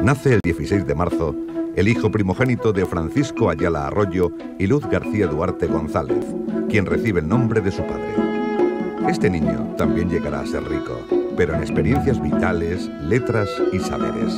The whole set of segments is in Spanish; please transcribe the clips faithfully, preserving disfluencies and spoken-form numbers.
Nace el dieciséis de marzo el hijo primogénito de Francisco Ayala Arroyo y Luz García Duarte González, quien recibe el nombre de su padre. Este niño también llegará a ser rico, pero en experiencias vitales, letras y saberes.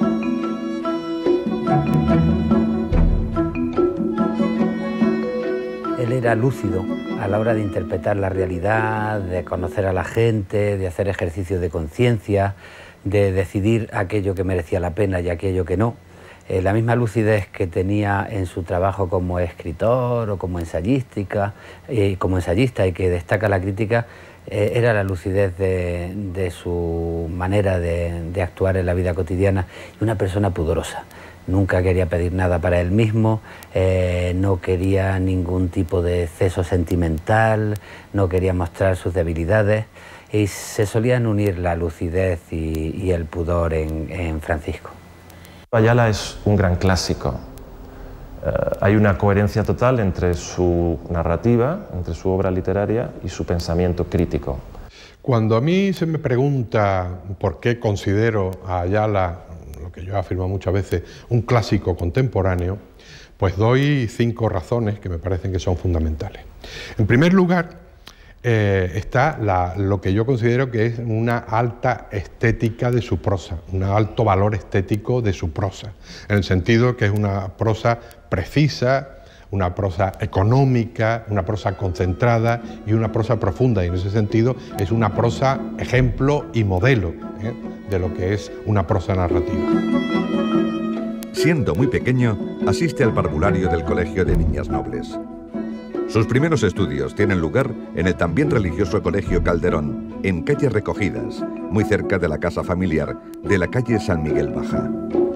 Él era lúcido a la hora de interpretar la realidad, de conocer a la gente, de hacer ejercicios de conciencia, de decidir aquello que merecía la pena y aquello que no. Eh, la misma lucidez que tenía en su trabajo como escritor o como ensayística, eh, como ensayista y que destaca la crítica, eh, era la lucidez de, de su manera de, de actuar en la vida cotidiana, y una persona pudorosa. Nunca quería pedir nada para él mismo, eh, no quería ningún tipo de exceso sentimental, no quería mostrar sus debilidades, y se solían unir la lucidez y, y el pudor en, en Francisco. Ayala es un gran clásico. Eh, hay una coherencia total entre su narrativa, entre su obra literaria y su pensamiento crítico. Cuando a mí se me pregunta por qué considero a Ayala, lo que yo afirmo muchas veces, un clásico contemporáneo, pues doy cinco razones que me parecen que son fundamentales. En primer lugar, Eh, está la, lo que yo considero que es una alta estética de su prosa, un alto valor estético de su prosa, en el sentido que es una prosa precisa, una prosa económica, una prosa concentrada y una prosa profunda, y en ese sentido es una prosa ejemplo y modelo, ¿eh?, de lo que es una prosa narrativa. Siendo muy pequeño, asiste al parvulario del Colegio de Niñas Nobles. Sus primeros estudios tienen lugar en el también religioso Colegio Calderón, en calles Recogidas, muy cerca de la casa familiar de la calle San Miguel Baja.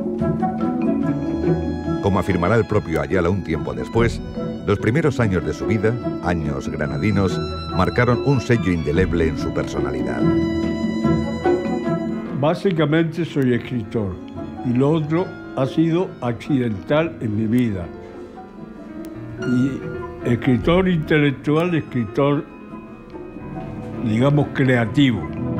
Como afirmará el propio Ayala un tiempo después, los primeros años de su vida, años granadinos, marcaron un sello indeleble en su personalidad. Básicamente soy escritor, y lo otro ha sido accidental en mi vida. Y escritor intelectual, escritor, digamos, creativo.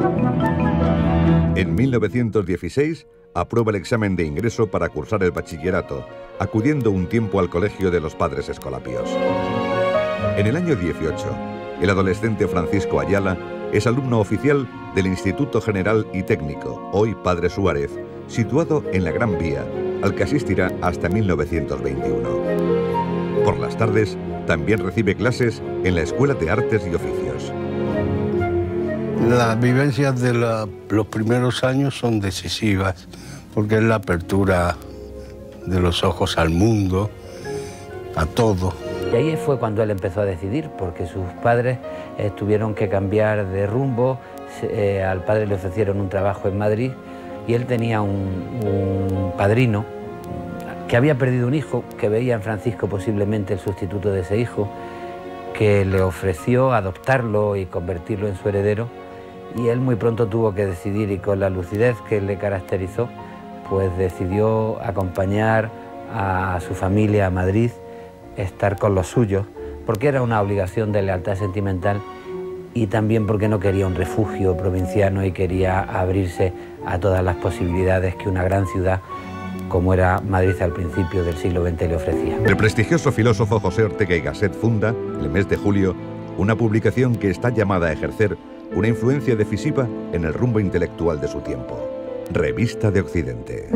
En mil novecientos dieciséis aprueba el examen de ingreso para cursar el bachillerato, acudiendo un tiempo al Colegio de los Padres Escolapios. En el año dieciocho, el adolescente Francisco Ayala es alumno oficial del Instituto General y Técnico, hoy Padre Suárez, situado en la Gran Vía, al que asistirá hasta mil novecientos veintiuno. Por las tardes, también recibe clases en la Escuela de Artes y Oficios. Las vivencias de la, los primeros años son decisivas, porque es la apertura de los ojos al mundo, a todo. Y ahí fue cuando él empezó a decidir, porque sus padres eh, tuvieron que cambiar de rumbo. Eh, al padre le ofrecieron un trabajo en Madrid y él tenía un, un padrino que había perdido un hijo, que veía en Francisco posiblemente el sustituto de ese hijo, que le ofreció adoptarlo y convertirlo en su heredero, y él muy pronto tuvo que decidir, y con la lucidez que le caracterizó, pues decidió acompañar a su familia a Madrid, estar con los suyos, porque era una obligación de lealtad sentimental y también porque no quería un refugio provinciano y quería abrirse a todas las posibilidades que una gran ciudad como era Madrid al principio del siglo veinte le ofrecía. El prestigioso filósofo José Ortega y Gasset funda, en el mes de julio, una publicación que está llamada a ejercer una influencia decisiva en el rumbo intelectual de su tiempo. Revista de Occidente.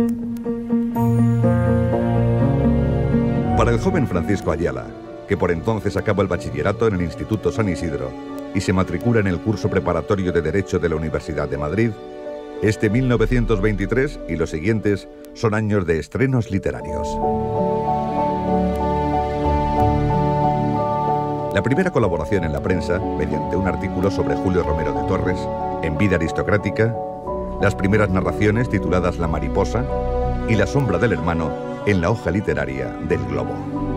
Para el joven Francisco Ayala, que por entonces acaba el bachillerato en el Instituto San Isidro y se matricula en el curso preparatorio de Derecho de la Universidad de Madrid, este mil novecientos veintitrés y los siguientes son años de estrenos literarios. La primera colaboración en la prensa, mediante un artículo sobre Julio Romero de Torres, en Vida Aristocrática, las primeras narraciones tituladas La Mariposa y La Sombra del Hermano en la hoja literaria del Globo.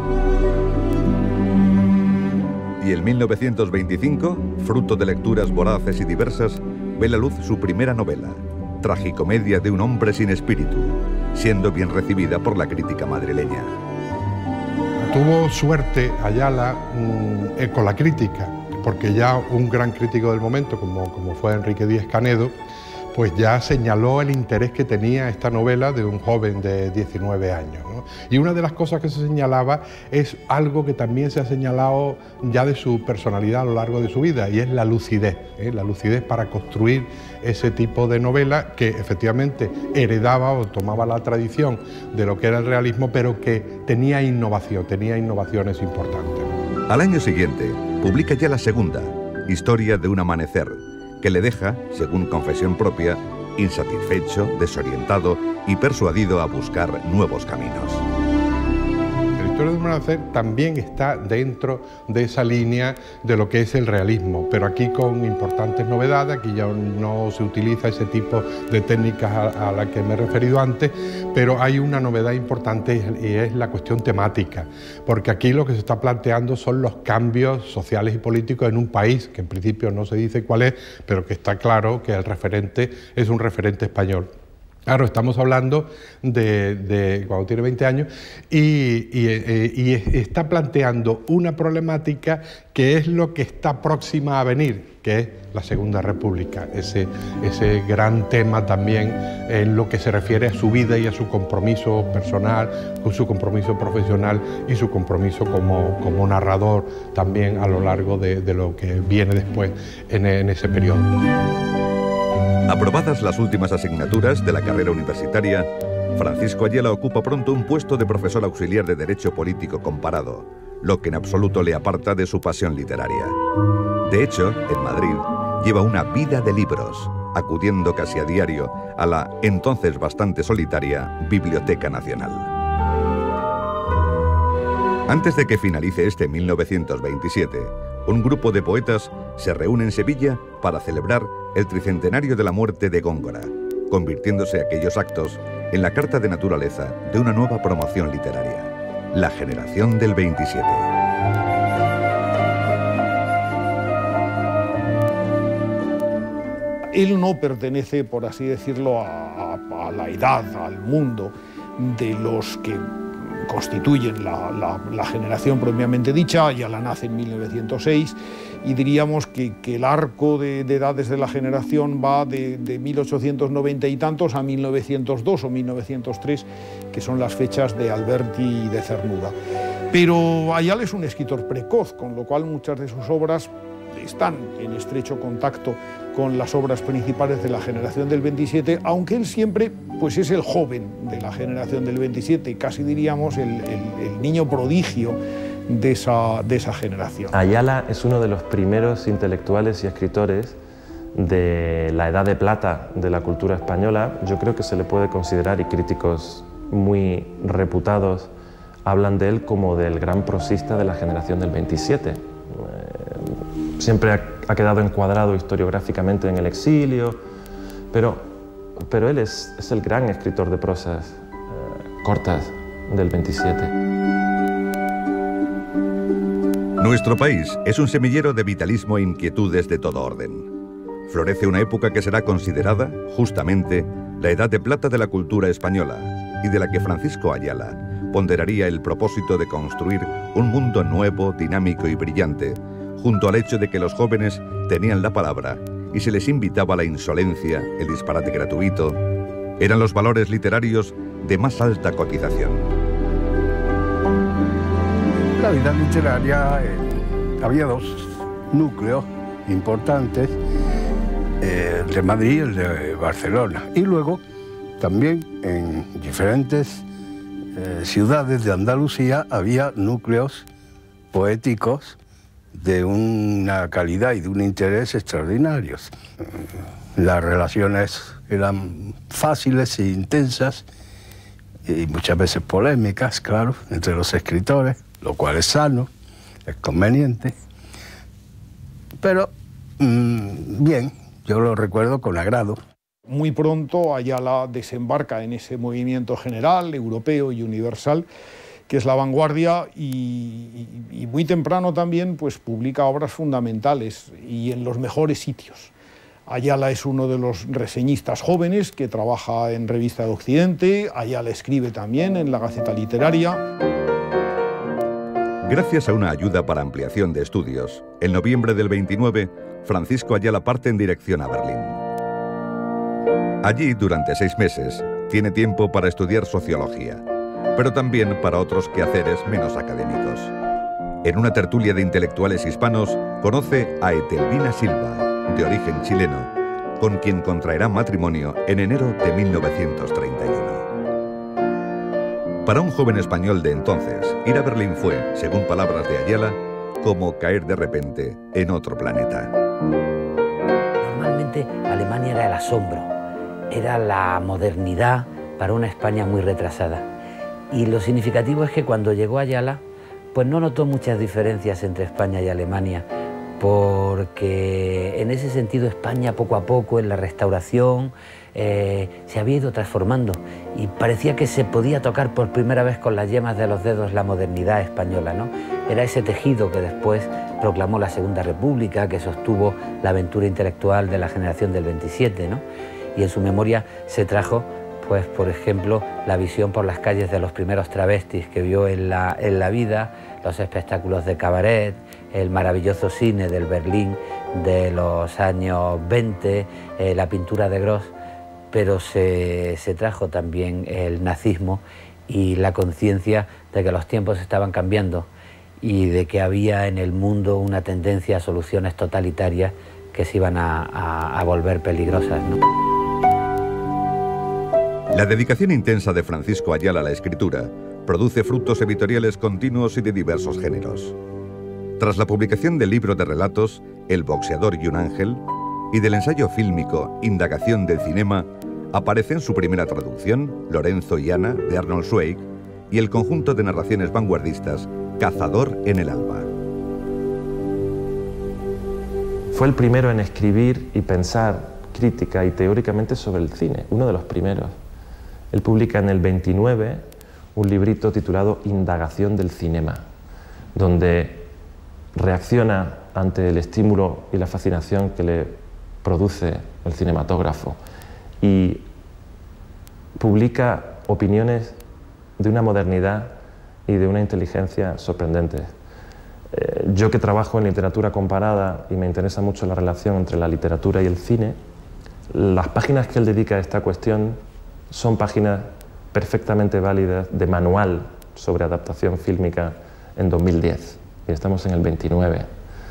Y en mil novecientos veinticinco, fruto de lecturas voraces y diversas, ve la luz su primera novela, Tragicomedia de un hombre sin espíritu, siendo bien recibida por la crítica madrileña. Tuvo suerte Ayala mmm, con la crítica, porque ya un gran crítico del momento, como, como fue Enrique Díez Canedo, pues ya señaló el interés que tenía esta novela de un joven de diecinueve años, ¿no? Y una de las cosas que se señalaba es algo que también se ha señalado ya de su personalidad a lo largo de su vida, y es la lucidez, ¿eh? La lucidez para construir ese tipo de novela que efectivamente heredaba o tomaba la tradición de lo que era el realismo, pero que tenía innovación, tenía innovaciones importantes. Al año siguiente, publica ya la segunda, Historia de un amanecer, que le deja, según confesión propia, insatisfecho, desorientado y persuadido a buscar nuevos caminos. La historia de un amanecer también está dentro de esa línea de lo que es el realismo, pero aquí con importantes novedades. Aquí ya no se utiliza ese tipo de técnicas a, a la que me he referido antes, pero hay una novedad importante y es la cuestión temática, porque aquí lo que se está planteando son los cambios sociales y políticos en un país que en principio no se dice cuál es, pero que está claro que el referente es un referente español. Claro, estamos hablando de, de cuando tiene veinte años y, y, y está planteando una problemática que es lo que está próxima a venir, que es la Segunda República, ese, ese gran tema también en lo que se refiere a su vida y a su compromiso personal, con su compromiso profesional y su compromiso como, como narrador también a lo largo de, de lo que viene después en, en ese periodo. Aprobadas las últimas asignaturas de la carrera universitaria, Francisco Ayala ocupa pronto un puesto de profesor auxiliar de Derecho Político Comparado, lo que en absoluto le aparta de su pasión literaria. De hecho, en Madrid, lleva una vida de libros, acudiendo casi a diario a la entonces bastante solitaria Biblioteca Nacional. Antes de que finalice este mil novecientos veintisiete, un grupo de poetas se reúne en Sevilla para celebrar el tricentenario de la muerte de Góngora, convirtiéndose aquellos actos en la carta de naturaleza de una nueva promoción literaria, la generación del veintisiete. Él no pertenece, por así decirlo, a, a, a la edad, al mundo de los que constituyen la, la, la generación propiamente dicha. Ya la nace en mil novecientos seis y diríamos que, que el arco de, de edades de la generación va de, de mil ochocientos noventa y tantos a mil novecientos dos o mil novecientos tres, que son las fechas de Alberti y de Cernuda. Pero Ayala es un escritor precoz, con lo cual muchas de sus obras están en estrecho contacto con las obras principales de la generación del veintisiete, aunque él siempre pues, es el joven de la generación del veintisiete, casi diríamos el, el, el niño prodigio de esa, de esa generación. Ayala es uno de los primeros intelectuales y escritores de la edad de plata de la cultura española. Yo creo que se le puede considerar, y críticos muy reputados hablan de él como del gran prosista de la generación del veintisiete. Siempre ha, ha quedado encuadrado historiográficamente en el exilio, pero, pero él es, es el gran escritor de prosas eh, cortas del veintisiete. Nuestro país es un semillero de vitalismo e inquietudes de todo orden. Florece una época que será considerada, justamente, la edad de plata de la cultura española y de la que Francisco Ayala ponderaría el propósito de construir un mundo nuevo, dinámico y brillante, junto al hecho de que los jóvenes tenían la palabra y se les invitaba a la insolencia, el disparate gratuito. Eran los valores literarios de más alta cotización. La vida literaria, eh, había dos núcleos importantes, eh, el de Madrid y el de Barcelona. Y luego también en diferentes eh, ciudades de Andalucía había núcleos poéticos de una calidad y de un interés extraordinarios. Las relaciones eran fáciles e intensas y muchas veces polémicas, claro, entre los escritores, lo cual es sano, es conveniente. Pero, mmm, bien, yo lo recuerdo con agrado. Muy pronto Ayala desembarca en ese movimiento general, europeo y universal, que es la vanguardia, y, y, y muy temprano también pues, publica obras fundamentales y en los mejores sitios. Ayala es uno de los reseñistas jóvenes que trabaja en Revista de Occidente. Ayala escribe también en la Gaceta Literaria. Gracias a una ayuda para ampliación de estudios, en noviembre del veintinueve, Francisco Ayala parte en dirección a Berlín. Allí, durante seis meses, tiene tiempo para estudiar sociología, pero también para otros quehaceres menos académicos. En una tertulia de intelectuales hispanos, conoce a Etelvina Silva, de origen chileno, con quien contraerá matrimonio en enero de mil novecientos treinta y uno. Para un joven español de entonces, ir a Berlín fue, según palabras de Ayala, como caer de repente en otro planeta. Normalmente Alemania era el asombro, era la modernidad para una España muy retrasada. Y lo significativo es que cuando llegó Ayala, pues no notó muchas diferencias entre España y Alemania, porque en ese sentido España poco a poco en la restauración eh, se había ido transformando y parecía que se podía tocar por primera vez con las yemas de los dedos la modernidad española, ¿no? Era ese tejido que después proclamó la Segunda República, que sostuvo la aventura intelectual de la generación del veintisiete, ¿no? Y en su memoria se trajo, pues, por ejemplo, la visión por las calles de los primeros travestis que vio en la, en la vida, los espectáculos de cabaret, el maravilloso cine del Berlín de los años veinte, eh, la pintura de Gross, pero se, se trajo también el nazismo y la conciencia de que los tiempos estaban cambiando y de que había en el mundo una tendencia a soluciones totalitarias que se iban a, a, a volver peligrosas, ¿no? La dedicación intensa de Francisco Ayala a la escritura produce frutos editoriales continuos y de diversos géneros. Tras la publicación del libro de relatos El boxeador y un ángel y del ensayo fílmico Indagación del cinema, aparece en su primera traducción Lorenzo y Ana de Arnold Zweig y el conjunto de narraciones vanguardistas Cazador en el alba. Fue el primero en escribir y pensar crítica y teóricamente sobre el cine, uno de los primeros. Él publica en el veintinueve un librito titulado Indagación del cinema, donde reacciona ante el estímulo y la fascinación que le produce el cinematógrafo y publica opiniones de una modernidad y de una inteligencia sorprendentes. Eh, yo que trabajo en literatura comparada y me interesa mucho la relación entre la literatura y el cine, las páginas que él dedica a esta cuestión son páginas perfectamente válidas de manual sobre adaptación fílmica en dos mil diez, y estamos en el veintinueve.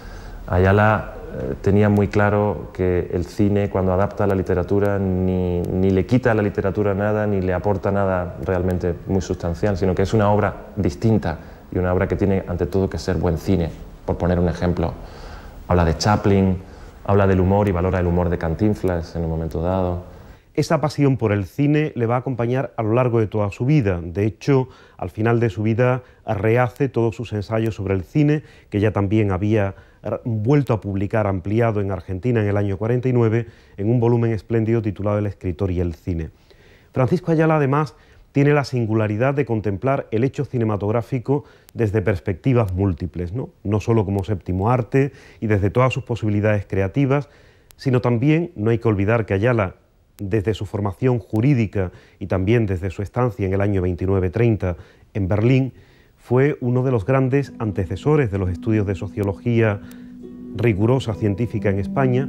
Ayala eh, tenía muy claro que el cine, cuando adapta a la literatura, ni, ni le quita a la literatura nada, ni le aporta nada realmente muy sustancial, sino que es una obra distinta y una obra que tiene ante todo que ser buen cine, por poner un ejemplo. Habla de Chaplin, habla del humor y valora el humor de Cantinflas en un momento dado. Esa pasión por el cine le va a acompañar a lo largo de toda su vida. De hecho, al final de su vida rehace todos sus ensayos sobre el cine, que ya también había vuelto a publicar ampliado en Argentina en el año cuarenta y nueve, en un volumen espléndido titulado El escritor y el cine. Francisco Ayala, además, tiene la singularidad de contemplar el hecho cinematográfico desde perspectivas múltiples, ¿no? No solo como séptimo arte y desde todas sus posibilidades creativas, sino también, no hay que olvidar que Ayala, desde su formación jurídica y también desde su estancia en el año veintinueve treinta en Berlín, fue uno de los grandes antecesores de los estudios de sociología rigurosa científica en España.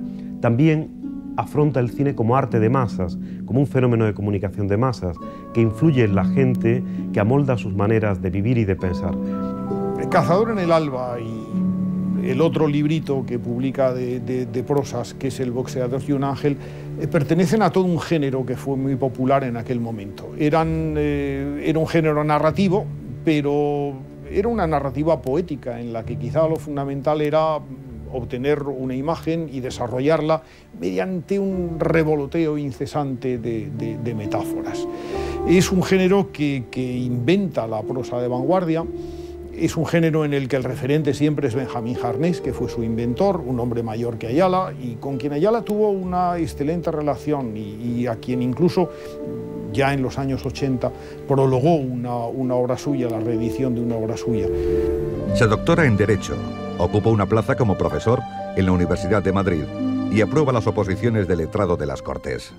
También afronta el cine como arte de masas, como un fenómeno de comunicación de masas, que influye en la gente, que amolda sus maneras de vivir y de pensar. El Cazador en el alba y el otro librito que publica de, de, de prosas, que es El boxeador y un ángel, eh, pertenecen a todo un género que fue muy popular en aquel momento. Eran, eh, era un género narrativo, pero era una narrativa poética en la que quizá lo fundamental era obtener una imagen y desarrollarla mediante un revoloteo incesante de, de, de metáforas. Es un género que, que inventa la prosa de vanguardia. Es un género en el que el referente siempre es Benjamín Harnés, que fue su inventor, un hombre mayor que Ayala, y con quien Ayala tuvo una excelente relación y, y a quien incluso ya en los años ochenta prologó una, una obra suya, la reedición de una obra suya. Se doctora en Derecho, ocupa una plaza como profesor en la Universidad de Madrid y aprueba las oposiciones de letrado de las Cortes.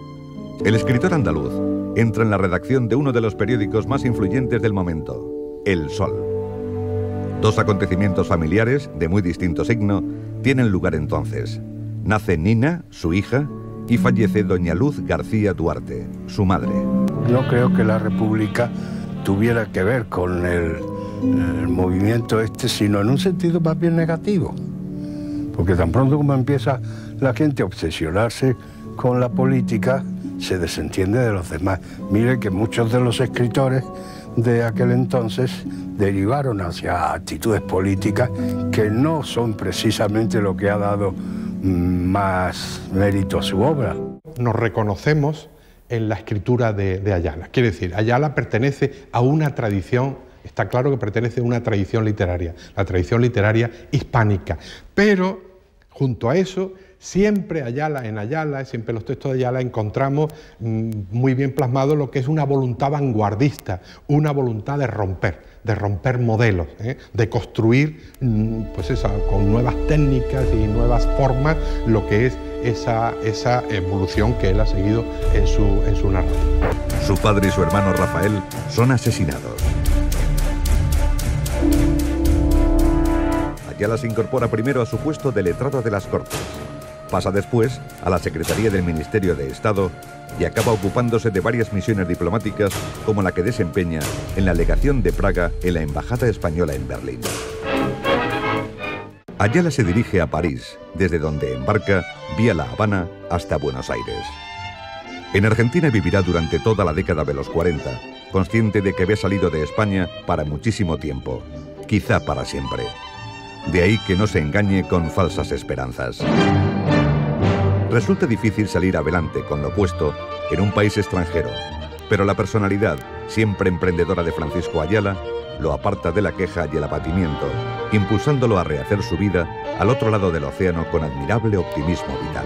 El escritor andaluz entra en la redacción de uno de los periódicos más influyentes del momento, El Sol. Dos acontecimientos familiares de muy distinto signo tienen lugar entonces. Nace Nina, su hija, y fallece doña Luz García Duarte, su madre. No creo que la República tuviera que ver con el, el movimiento este, sino en un sentido más bien negativo. Porque tan pronto como empieza la gente a obsesionarse con la política, se desentiende de los demás. Mire que muchos de los escritores de aquel entonces derivaron hacia actitudes políticas que no son precisamente lo que ha dado más mérito a su obra. Nos reconocemos en la escritura de, de Ayala. Quiere decir, Ayala pertenece a una tradición, está claro que pertenece a una tradición literaria, la tradición literaria hispánica, pero junto a eso, siempre Ayala, en Ayala, siempre en los textos de Ayala encontramos mmm, muy bien plasmado lo que es una voluntad vanguardista, una voluntad de romper, de romper modelos, ¿eh? de construir mmm, pues esa, con nuevas técnicas y nuevas formas lo que es esa, esa evolución que él ha seguido en su, en su narrativa. Su padre y su hermano Rafael son asesinados. Ayala se incorpora primero a su puesto de letrado de las Cortes. Pasa después a la Secretaría del Ministerio de Estado y acaba ocupándose de varias misiones diplomáticas como la que desempeña en la legación de Praga en la Embajada Española en Berlín. Ayala se dirige a París, desde donde embarca vía La Habana hasta Buenos Aires. En Argentina vivirá durante toda la década de los cuarenta, consciente de que había salido de España para muchísimo tiempo, quizá para siempre. De ahí que no se engañe con falsas esperanzas. Resulta difícil salir adelante con lo opuesto en un país extranjero, pero la personalidad, siempre emprendedora de Francisco Ayala, lo aparta de la queja y el abatimiento, impulsándolo a rehacer su vida al otro lado del océano con admirable optimismo vital.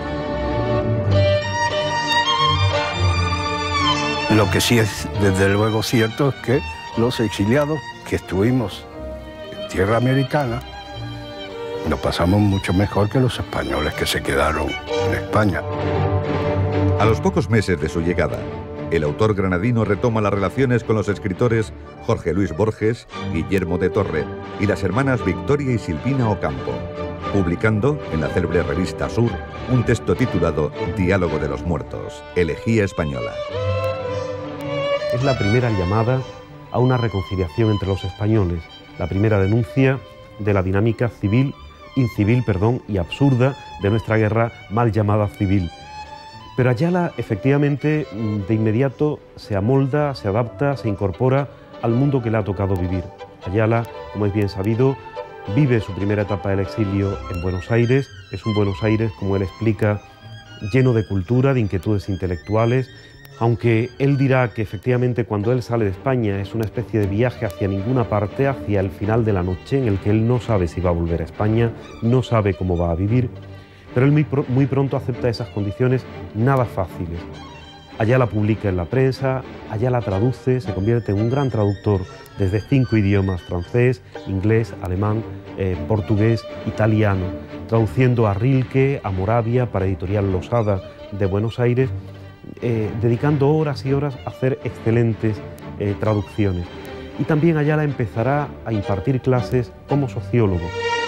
Lo que sí es desde luego cierto es que los exiliados que estuvimos en tierra americana lo pasamos mucho mejor que los españoles que se quedaron en España. A los pocos meses de su llegada, el autor granadino retoma las relaciones con los escritores Jorge Luis Borges, Guillermo de Torre y las hermanas Victoria y Silvina Ocampo, publicando en la célebre revista Sur un texto titulado Diálogo de los Muertos, elegía española. Es la primera llamada a una reconciliación entre los españoles, la primera denuncia de la dinámica civil, incivil, perdón, y absurda de nuestra guerra mal llamada civil. Pero Ayala, efectivamente, de inmediato se amolda, se adapta, se incorpora al mundo que le ha tocado vivir. Ayala, como es bien sabido, vive su primera etapa del exilio en Buenos Aires. Es un Buenos Aires, como él explica, lleno de cultura, de inquietudes intelectuales, aunque él dirá que efectivamente cuando él sale de España es una especie de viaje hacia ninguna parte, hacia el final de la noche, en el que él no sabe si va a volver a España, no sabe cómo va a vivir, pero él muy, pr muy pronto acepta esas condiciones nada fáciles. Ayala publica en la prensa, Ayala traduce, se convierte en un gran traductor desde cinco idiomas: francés, inglés, alemán, eh, portugués, italiano, traduciendo a Rilke, a Moravia para Editorial Losada de Buenos Aires, eh, dedicando horas y horas a hacer excelentes eh, traducciones. Y también Ayala empezará a impartir clases como sociólogo.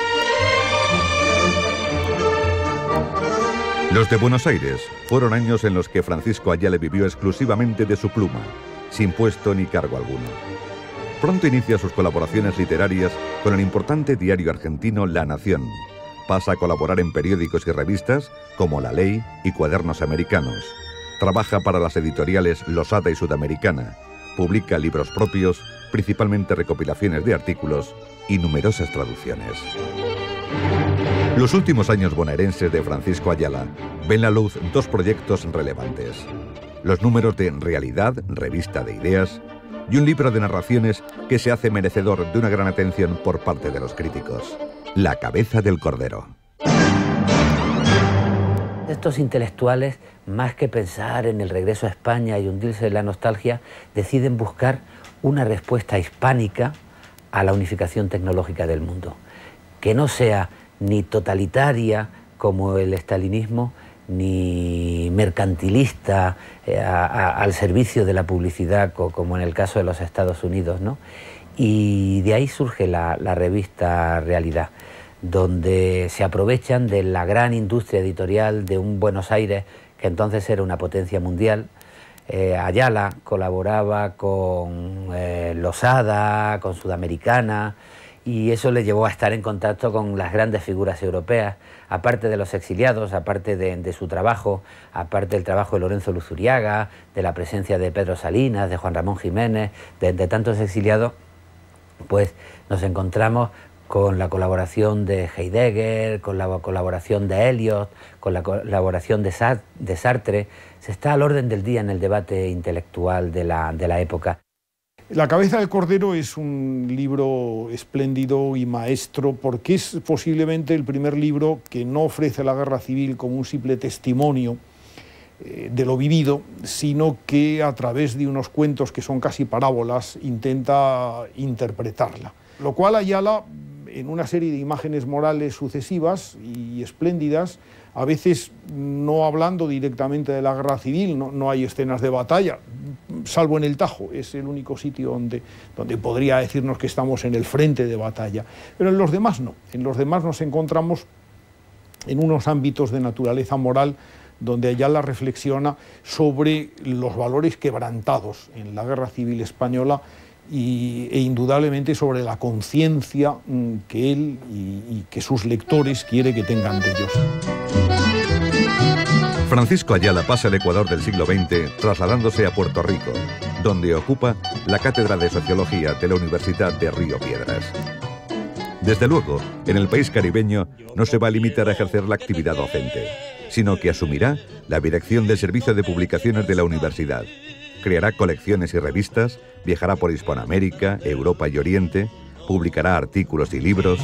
Los de Buenos Aires fueron años en los que Francisco Ayala vivió exclusivamente de su pluma, sin puesto ni cargo alguno. Pronto inicia sus colaboraciones literarias con el importante diario argentino La Nación. Pasa a colaborar en periódicos y revistas como La Ley y Cuadernos Americanos. Trabaja para las editoriales Losada y Sudamericana. Publica libros propios, principalmente recopilaciones de artículos y numerosas traducciones. Los últimos años bonaerenses de Francisco Ayala ven la luz dos proyectos relevantes: los números de Realidad, revista de ideas, y un libro de narraciones que se hace merecedor de una gran atención por parte de los críticos: La cabeza del cordero. Estos intelectuales, más que pensar en el regreso a España y hundirse en la nostalgia, deciden buscar una respuesta hispánica a la unificación tecnológica del mundo, que no sea ni totalitaria como el estalinismo, ni mercantilista eh, a, a, al servicio de la publicidad, co, como en el caso de los Estados Unidos, ¿no? Y de ahí surge la, la revista Realidad, donde se aprovechan de la gran industria editorial de un Buenos Aires que que entonces era una potencia mundial. Eh, Ayala colaboraba con eh, Losada, con Sudamericana, y eso le llevó a estar en contacto con las grandes figuras europeas, aparte de los exiliados, aparte de, de su trabajo, aparte del trabajo de Lorenzo Luzuriaga, de la presencia de Pedro Salinas, de Juan Ramón Jiménez, de, de tantos exiliados, pues nos encontramos con la colaboración de Heidegger, con la colaboración de Eliot, con la colaboración de, Sart de Sartre. Se está al orden del día en el debate intelectual de la, de la época. La cabeza del Cordero es un libro espléndido y maestro porque es posiblemente el primer libro que no ofrece la guerra civil como un simple testimonio eh, de lo vivido, sino que a través de unos cuentos que son casi parábolas intenta interpretarla. Lo cual Ayala, en una serie de imágenes morales sucesivas y espléndidas, a veces no hablando directamente de la guerra civil, no, no hay escenas de batalla, salvo en el Tajo, es el único sitio donde, donde podría decirnos que estamos en el frente de batalla, pero en los demás no, en los demás nos encontramos en unos ámbitos de naturaleza moral donde Ayala reflexiona sobre los valores quebrantados en la guerra civil española y, e indudablemente sobre la conciencia que él y, y que sus lectores quiere que tengan de ellos. Francisco Ayala pasa el Ecuador del siglo veinte trasladándose a Puerto Rico, donde ocupa la cátedra de Sociología de la Universidad de Río Piedras. Desde luego, en el país caribeño no se va a limitar a ejercer la actividad docente, sino que asumirá la dirección del servicio de publicaciones de la universidad. Creará colecciones y revistas, viajará por Hispanoamérica, Europa y Oriente, publicará artículos y libros.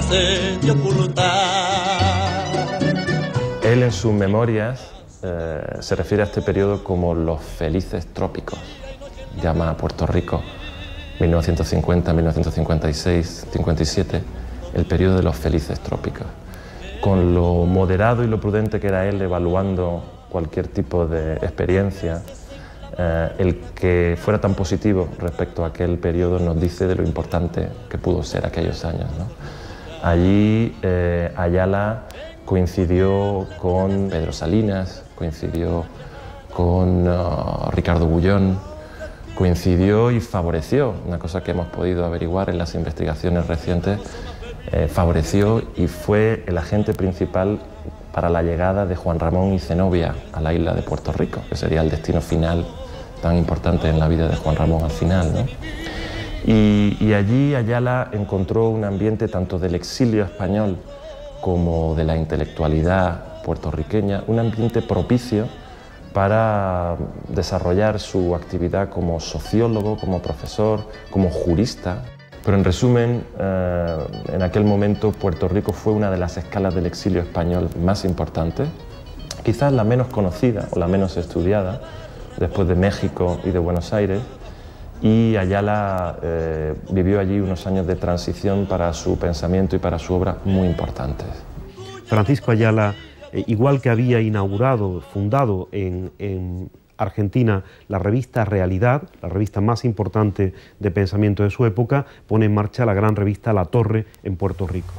Él en sus memorias eh, se refiere a este periodo como los felices trópicos. Llama a Puerto Rico mil novecientos cincuenta, mil novecientos cincuenta y seis, cincuenta y siete, el periodo de los felices trópicos. Con lo moderado y lo prudente que era él evaluando cualquier tipo de experiencia, eh, el que fuera tan positivo respecto a aquel periodo nos dice de lo importante que pudo ser aquellos años, ¿no? Allí eh, Ayala coincidió con Pedro Salinas, coincidió con uh, Ricardo Bullón, coincidió y favoreció, una cosa que hemos podido averiguar en las investigaciones recientes, eh, favoreció y fue el agente principal para la llegada de Juan Ramón y Zenobia a la isla de Puerto Rico, que sería el destino final tan importante en la vida de Juan Ramón al final, ¿no? Y, y allí Ayala encontró un ambiente tanto del exilio español como de la intelectualidad puertorriqueña, un ambiente propicio para desarrollar su actividad como sociólogo, como profesor, como jurista. Pero en resumen, eh, en aquel momento Puerto Rico fue una de las escalas del exilio español más importantes, quizás la menos conocida o la menos estudiada, después de México y de Buenos Aires, y Ayala eh, vivió allí unos años de transición para su pensamiento y para su obra muy importantes. Francisco Ayala, eh, igual que había inaugurado, fundado en, en Argentina la revista Realidad, la revista más importante de pensamiento de su época, pone en marcha la gran revista La Torre en Puerto Rico.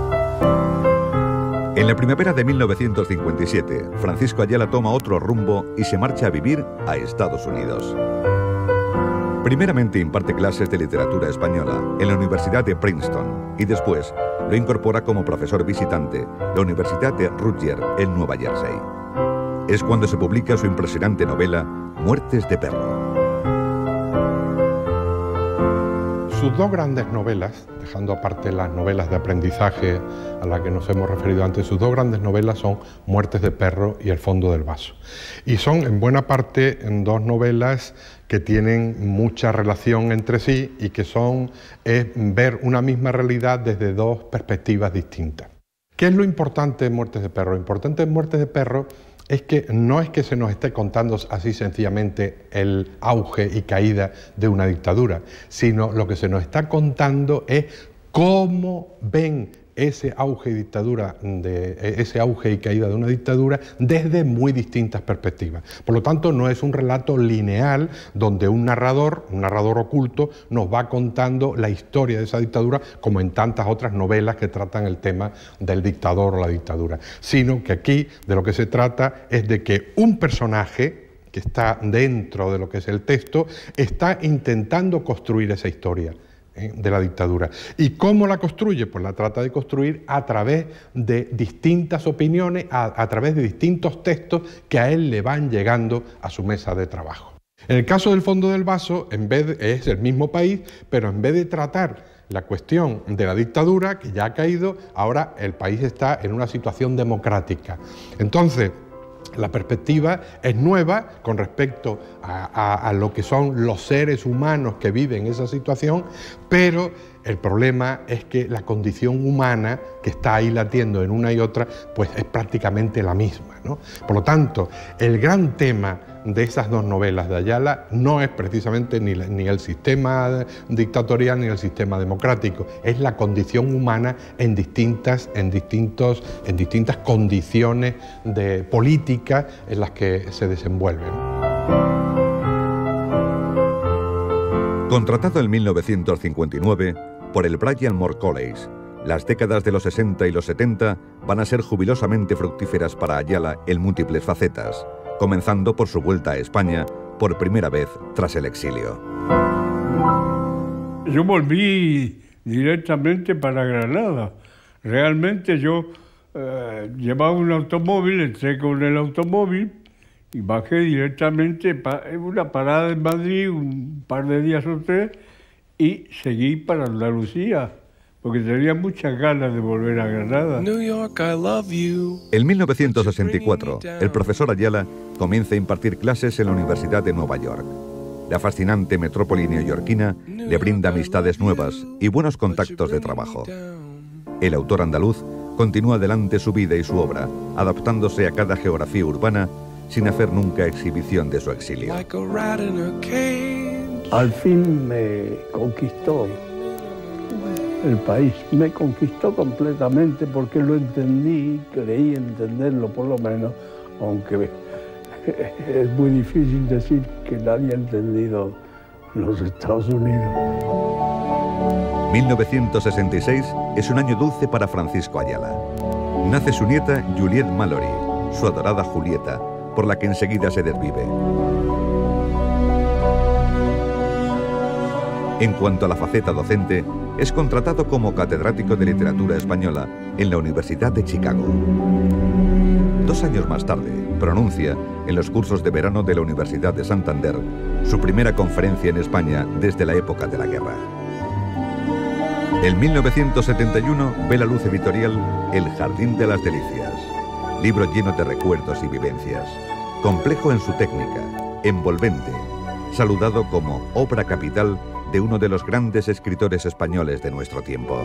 En la primavera de mil novecientos cincuenta y siete, Francisco Ayala toma otro rumbo y se marcha a vivir a Estados Unidos. Primeramente imparte clases de literatura española en la Universidad de Princeton y después lo incorpora como profesor visitante la Universidad de Rutgers en Nueva Jersey. Es cuando se publica su impresionante novela Muertes de perro. Sus dos grandes novelas, dejando aparte las novelas de aprendizaje a las que nos hemos referido antes, sus dos grandes novelas son Muertes de perro y El fondo del vaso. Y son en buena parte dos novelas que tienen mucha relación entre sí y que son es ver una misma realidad desde dos perspectivas distintas. ¿Qué es lo importante en Muertes de perro? Lo importante en Muertes de perro es que no es que se nos esté contando así sencillamente el auge y caída de una dictadura, sino lo que se nos está contando es cómo ven ese auge y dictadura de ese auge y caída de una dictadura desde muy distintas perspectivas. Por lo tanto, no es un relato lineal donde un narrador, un narrador oculto, nos va contando la historia de esa dictadura como en tantas otras novelas que tratan el tema del dictador o la dictadura, sino que aquí de lo que se trata es de que un personaje que está dentro de lo que es el texto está intentando construir esa historia de la dictadura. ¿Y cómo la construye? Pues la trata de construir a través de distintas opiniones, a, a través de distintos textos que a él le van llegando a su mesa de trabajo. En el caso del fondo del vaso, en vez de, es el mismo país, pero en vez de tratar la cuestión de la dictadura, que ya ha caído, ahora el país está en una situación democrática. Entonces, la perspectiva es nueva con respecto a, a, a lo que son los seres humanos que viven esa situación, pero el problema es que la condición humana que está ahí latiendo en una y otra, pues es prácticamente la misma, ¿no? Por lo tanto, el gran tema de esas dos novelas de Ayala no es precisamente ni, ni el sistema dictatorial ni el sistema democrático, es la condición humana en distintas, en distintos, en distintas condiciones de política en las que se desenvuelven. Contratado en mil novecientos cincuenta y nueve por el Bryan Moore College, las décadas de los sesenta y los setenta van a ser jubilosamente fructíferas para Ayala en múltiples facetas, comenzando por su vuelta a España por primera vez tras el exilio. Yo volví directamente para Granada. Realmente yo eh, llevaba un automóvil, entré con el automóvil y bajé directamente en una parada en Madrid, un par de días o tres, y seguí para Andalucía, porque tenía muchas ganas de volver a Granada. En mil novecientos sesenta y cuatro, el profesor Ayala comienza a impartir clases en la Universidad de Nueva York. La fascinante metrópoli neoyorquina le brinda amistades nuevas y buenos contactos de trabajo. El autor andaluz continúa adelante su vida y su obra, adaptándose a cada geografía urbana sin hacer nunca exhibición de su exilio. Al fin me conquistó el país, me conquistó completamente porque lo entendí, creí entenderlo por lo menos, aunque es muy difícil decir que nadie ha entendido los Estados Unidos. mil novecientos sesenta y seis es un año dulce para Francisco Ayala. Nace su nieta Juliette Mallory, su adorada Julieta, por la que enseguida se desvive. En cuanto a la faceta docente, es contratado como catedrático de literatura española en la Universidad de Chicago. Dos años más tarde, pronuncia, en los cursos de verano de la Universidad de Santander, su primera conferencia en España desde la época de la guerra. En mil novecientos setenta y uno ve la luz editorial El Jardín de las Delicias, libro lleno de recuerdos y vivencias, complejo en su técnica, envolvente, saludado como obra capital de uno de los grandes escritores españoles de nuestro tiempo.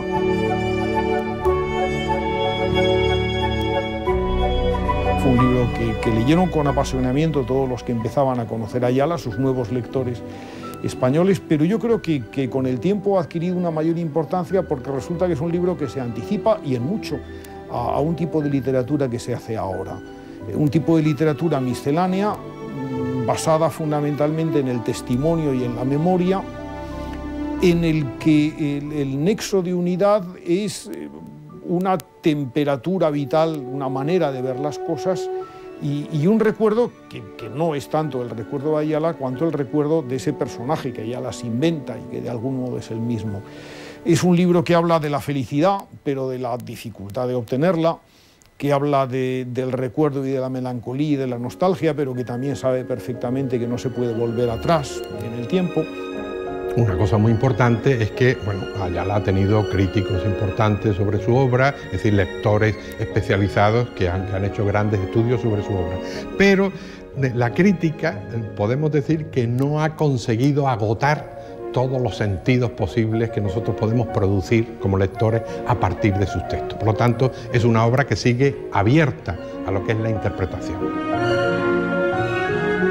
Fue un libro que, que leyeron con apasionamiento todos los que empezaban a conocer a Ayala, sus nuevos lectores españoles, pero yo creo que, que con el tiempo ha adquirido una mayor importancia porque resulta que es un libro que se anticipa y en mucho a, a un tipo de literatura que se hace ahora. Un tipo de literatura miscelánea basada fundamentalmente en el testimonio y en la memoria, en el que el, el nexo de unidad es una temperatura vital, una manera de ver las cosas y, y un recuerdo que, que no es tanto el recuerdo de Ayala cuanto el recuerdo de ese personaje que Ayala se inventa y que de algún modo es el mismo. Es un libro que habla de la felicidad, pero de la dificultad de obtenerla, que habla de, del recuerdo y de la melancolía y de la nostalgia, pero que también sabe perfectamente que no se puede volver atrás en el tiempo. Una cosa muy importante es que, bueno, Ayala ha tenido críticos importantes sobre su obra, es decir, lectores especializados que han, que han hecho grandes estudios sobre su obra. Pero la crítica, podemos decir que no ha conseguido agotar todos los sentidos posibles que nosotros podemos producir como lectores a partir de sus textos. Por lo tanto, es una obra que sigue abierta a lo que es la interpretación.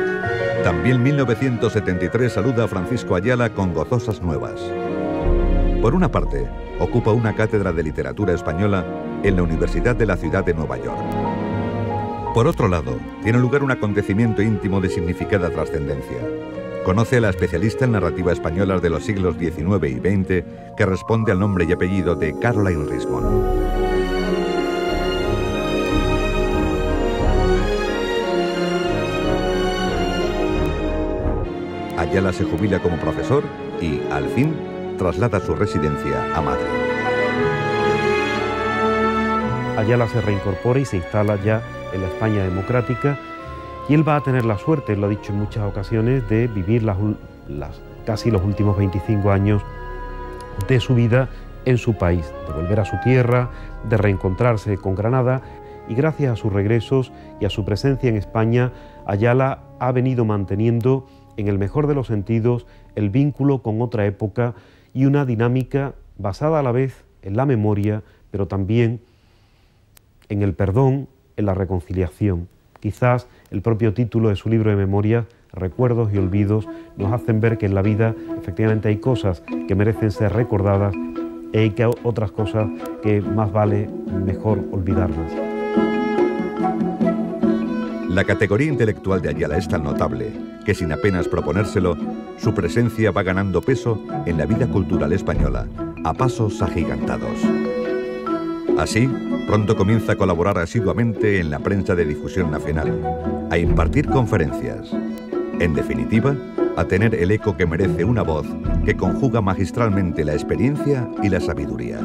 También mil novecientos setenta y tres saluda a Francisco Ayala con Gozosas Nuevas. Por una parte, ocupa una cátedra de literatura española en la Universidad de la Ciudad de Nueva York. Por otro lado, tiene lugar un acontecimiento íntimo de significada trascendencia. Conoce a la especialista en narrativa española de los siglos diecinueve y veinte, que responde al nombre y apellido de Caroline Rismond. Ayala se jubila como profesor y, al fin, traslada su residencia a Madrid. Ayala se reincorpora y se instala ya en la España democrática, y él va a tener la suerte, lo ha dicho en muchas ocasiones, de vivir las, las, casi los últimos veinticinco años de su vida en su país, de volver a su tierra, de reencontrarse con Granada, y gracias a sus regresos y a su presencia en España, Ayala ha venido manteniendo, en el mejor de los sentidos, el vínculo con otra época y una dinámica basada a la vez en la memoria, pero también en el perdón, en la reconciliación. Quizás el propio título de su libro de memorias, Recuerdos y Olvidos, nos hacen ver que en la vida efectivamente hay cosas que merecen ser recordadas y hay que otras cosas que más vale mejor olvidarlas. La categoría intelectual de Ayala es tan notable que, sin apenas proponérselo, su presencia va ganando peso en la vida cultural española a pasos agigantados. Así, pronto comienza a colaborar asiduamente en la prensa de difusión nacional, a impartir conferencias. En definitiva, a tener el eco que merece una voz que conjuga magistralmente la experiencia y la sabiduría.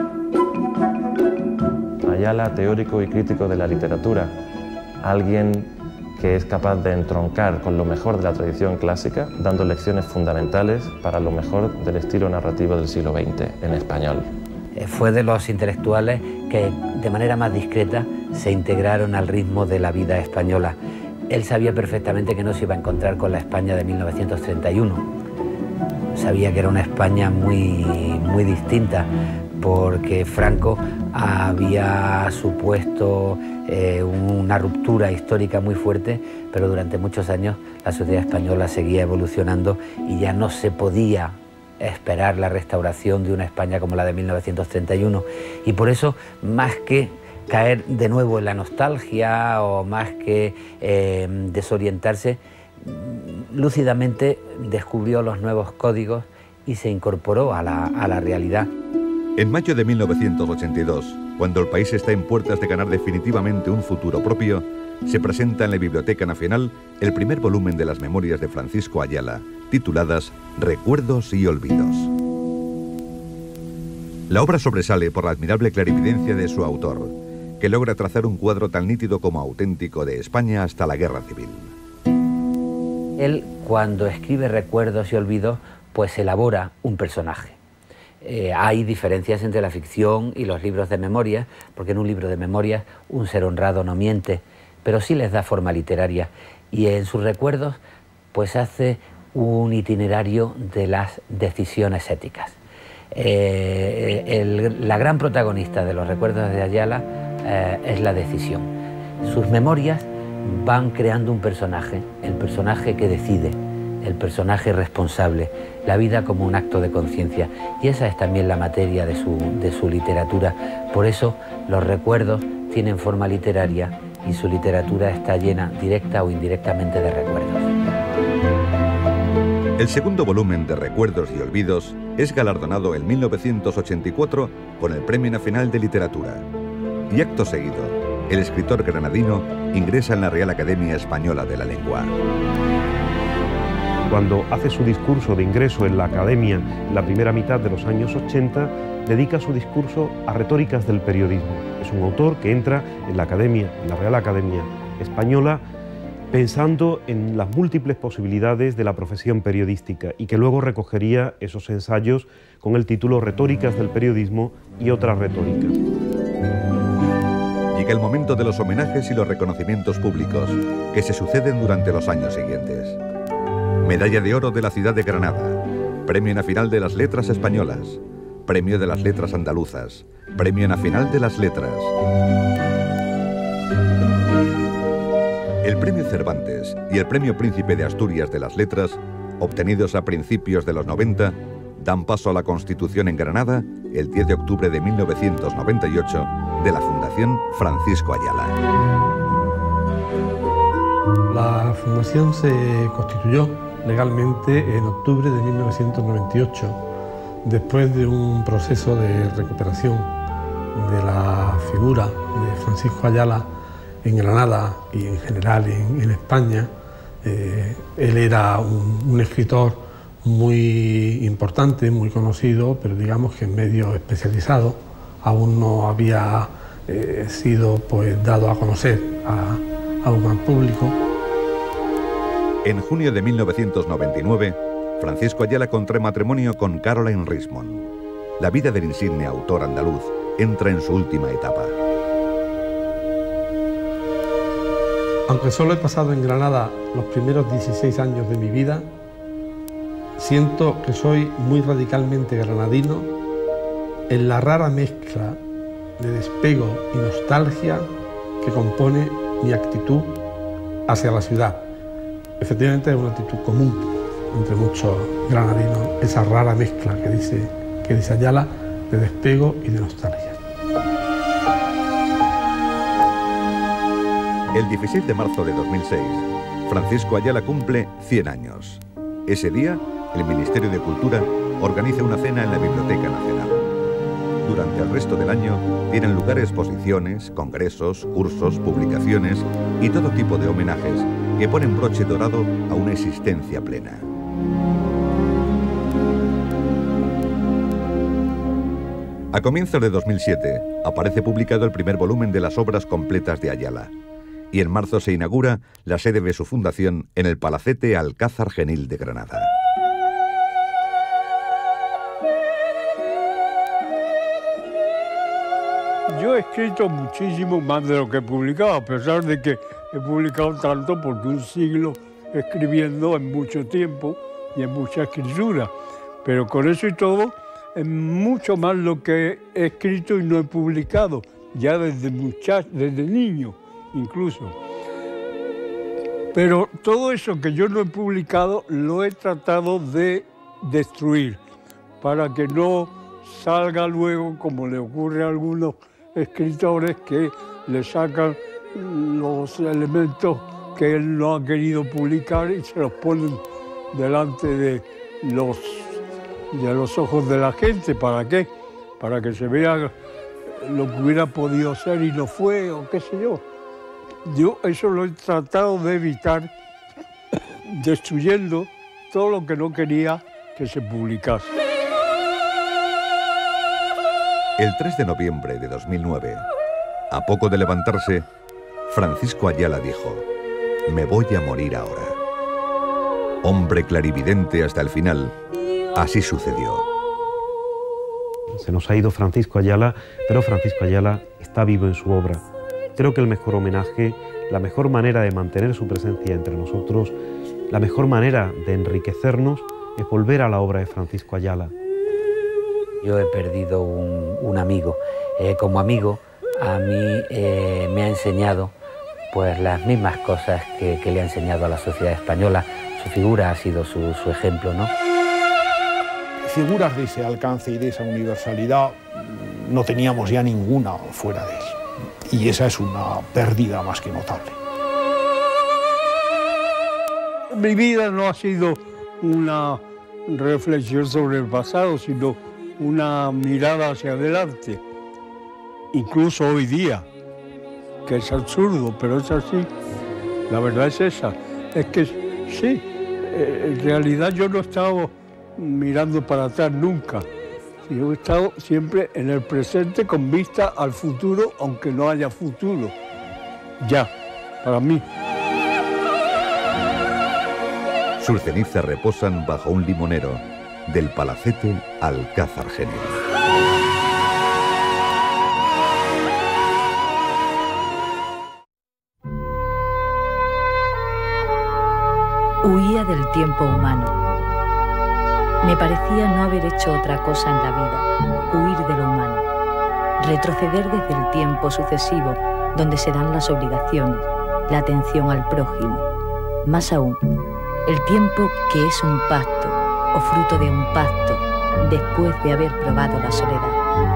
Ayala, teórico y crítico de la literatura, alguien que es capaz de entroncar con lo mejor de la tradición clásica, dando lecciones fundamentales para lo mejor del estilo narrativo del siglo veinte en español. Fue de los intelectuales que de manera más discreta se integraron al ritmo de la vida española. Él sabía perfectamente que no se iba a encontrar con la España de mil novecientos treinta y uno. Sabía que era una España muy, muy distinta, porque Franco había supuesto eh, una ruptura histórica muy fuerte, pero durante muchos años la sociedad española seguía evolucionando y ya no se podía esperar la restauración de una España como la de mil novecientos treinta y uno. Y por eso, más que caer de nuevo en la nostalgia o más que eh, desorientarse, lúcidamente descubrió los nuevos códigos y se incorporó a la, a la realidad. En mayo de mil novecientos ochenta y dos, cuando el país está en puertas de ganar definitivamente un futuro propio, se presenta en la Biblioteca Nacional el primer volumen de las memorias de Francisco Ayala, tituladas Recuerdos y Olvidos. La obra sobresale por la admirable clarividencia de su autor, que logra trazar un cuadro tan nítido como auténtico de España hasta la Guerra Civil. Él, cuando escribe Recuerdos y Olvidos, pues elabora un personaje. Eh, hay diferencias entre la ficción y los libros de memoria, porque en un libro de memoria un ser honrado no miente, pero sí les da forma literaria, y en sus recuerdos pues hace un itinerario de las decisiones éticas. Eh, el, la gran protagonista de los recuerdos de Ayala eh, es la decisión. Sus memorias van creando un personaje, el personaje que decide, el personaje responsable, la vida como un acto de conciencia, y esa es también la materia de su, de su literatura. Por eso los recuerdos tienen forma literaria y su literatura está llena directa o indirectamente de recuerdos. El segundo volumen de Recuerdos y Olvidos es galardonado en mil novecientos ochenta y cuatro con el Premio Nacional de Literatura. Y acto seguido, el escritor granadino ingresa en la Real Academia Española de la Lengua. Cuando hace su discurso de ingreso en la Academia en la primera mitad de los años ochenta, dedica su discurso a retóricas del periodismo. Es un autor que entra en la Academia, en la Real Academia Española, pensando en las múltiples posibilidades de la profesión periodística y que luego recogería esos ensayos con el título Retóricas del periodismo y otras retóricas. Llega el momento de los homenajes y los reconocimientos públicos que se suceden durante los años siguientes. Medalla de Oro de la Ciudad de Granada, Premio Nacional de las Letras Españolas, Premio de las Letras Andaluzas, Premio Nacional de las Letras. El Premio Cervantes y el Premio Príncipe de Asturias de las Letras, obtenidos a principios de los noventa, dan paso a la constitución en Granada el diez de octubre de mil novecientos noventa y ocho de la Fundación Francisco Ayala. La fundación se constituyó legalmente en octubre de mil novecientos noventa y ocho, después de un proceso de recuperación de la figura de Francisco Ayala en Granada y en general en, en España. Eh, él era un, un escritor muy importante, muy conocido, pero digamos que en medios especializados aún no había eh, sido pues, dado a conocer a, a un gran público. En junio de mil novecientos noventa y nueve, Francisco Ayala contrae matrimonio con Caroline Rismond. La vida del insigne autor andaluz entra en su última etapa. Aunque solo he pasado en Granada los primeros dieciséis años de mi vida, siento que soy muy radicalmente granadino en la rara mezcla de despego y nostalgia que compone mi actitud hacia la ciudad. Efectivamente es una actitud común entre muchos granadinos, esa rara mezcla que dice, que dice Ayala de despego y de nostalgia. El dieciséis de marzo de dos mil seis, Francisco Ayala cumple cien años. Ese día, el Ministerio de Cultura organiza una cena en la Biblioteca Nacional. Durante el resto del año tienen lugar exposiciones, congresos, cursos, publicaciones y todo tipo de homenajes que ponen broche dorado a una existencia plena. A comienzos de dos mil siete aparece publicado el primer volumen de las obras completas de Ayala, y en marzo se inaugura la sede de su fundación en el Palacete Alcázar Genil de Granada. Yo he escrito muchísimo más de lo que he publicado, a pesar de que he publicado tanto porque un siglo escribiendo es mucho tiempo y es mucha escritura. Pero con eso y todo, es mucho más lo que he escrito y no he publicado, ya desde, muchacho, desde niño incluso. Pero todo eso que yo no he publicado lo he tratado de destruir para que no salga luego, como le ocurre a algunos escritores, que le sacan los elementos que él no ha querido publicar y se los ponen delante de los, de los ojos de la gente. ¿Para qué? Para que se vea lo que hubiera podido ser y no fue, o qué sé yo. Yo eso lo he tratado de evitar, destruyendo todo lo que no quería que se publicase. El tres de noviembre de dos mil nueve, a poco de levantarse, Francisco Ayala dijo: «Me voy a morir ahora». Hombre clarividente hasta el final, así sucedió. Se nos ha ido Francisco Ayala, pero Francisco Ayala está vivo en su obra. Creo que el mejor homenaje, la mejor manera de mantener su presencia entre nosotros, la mejor manera de enriquecernos es volver a la obra de Francisco Ayala. Yo he perdido un, un amigo. Eh, como amigo, a mí eh, me ha enseñado pues, las mismas cosas que, que le ha enseñado a la sociedad española. Su figura ha sido su, su ejemplo, ¿no? Figuras de ese alcance y de esa universalidad no teníamos ya ninguna fuera de él. Y esa es una pérdida más que notable. Mi vida no ha sido una reflexión sobre el pasado, sino una mirada hacia adelante, incluso hoy día, que es absurdo, pero es así. La verdad es esa, es que sí, en realidad yo no he estado mirando para atrás nunca. Yo he estado siempre en el presente con vista al futuro, aunque no haya futuro. Ya, para mí. Sus cenizas reposan bajo un limonero del Palacete Alcázar Genil. Huía del tiempo humano. Me parecía no haber hecho otra cosa en la vida, huir de lo humano, retroceder desde el tiempo sucesivo donde se dan las obligaciones, la atención al prójimo. Más aún, el tiempo que es un pacto o fruto de un pacto después de haber probado la soledad.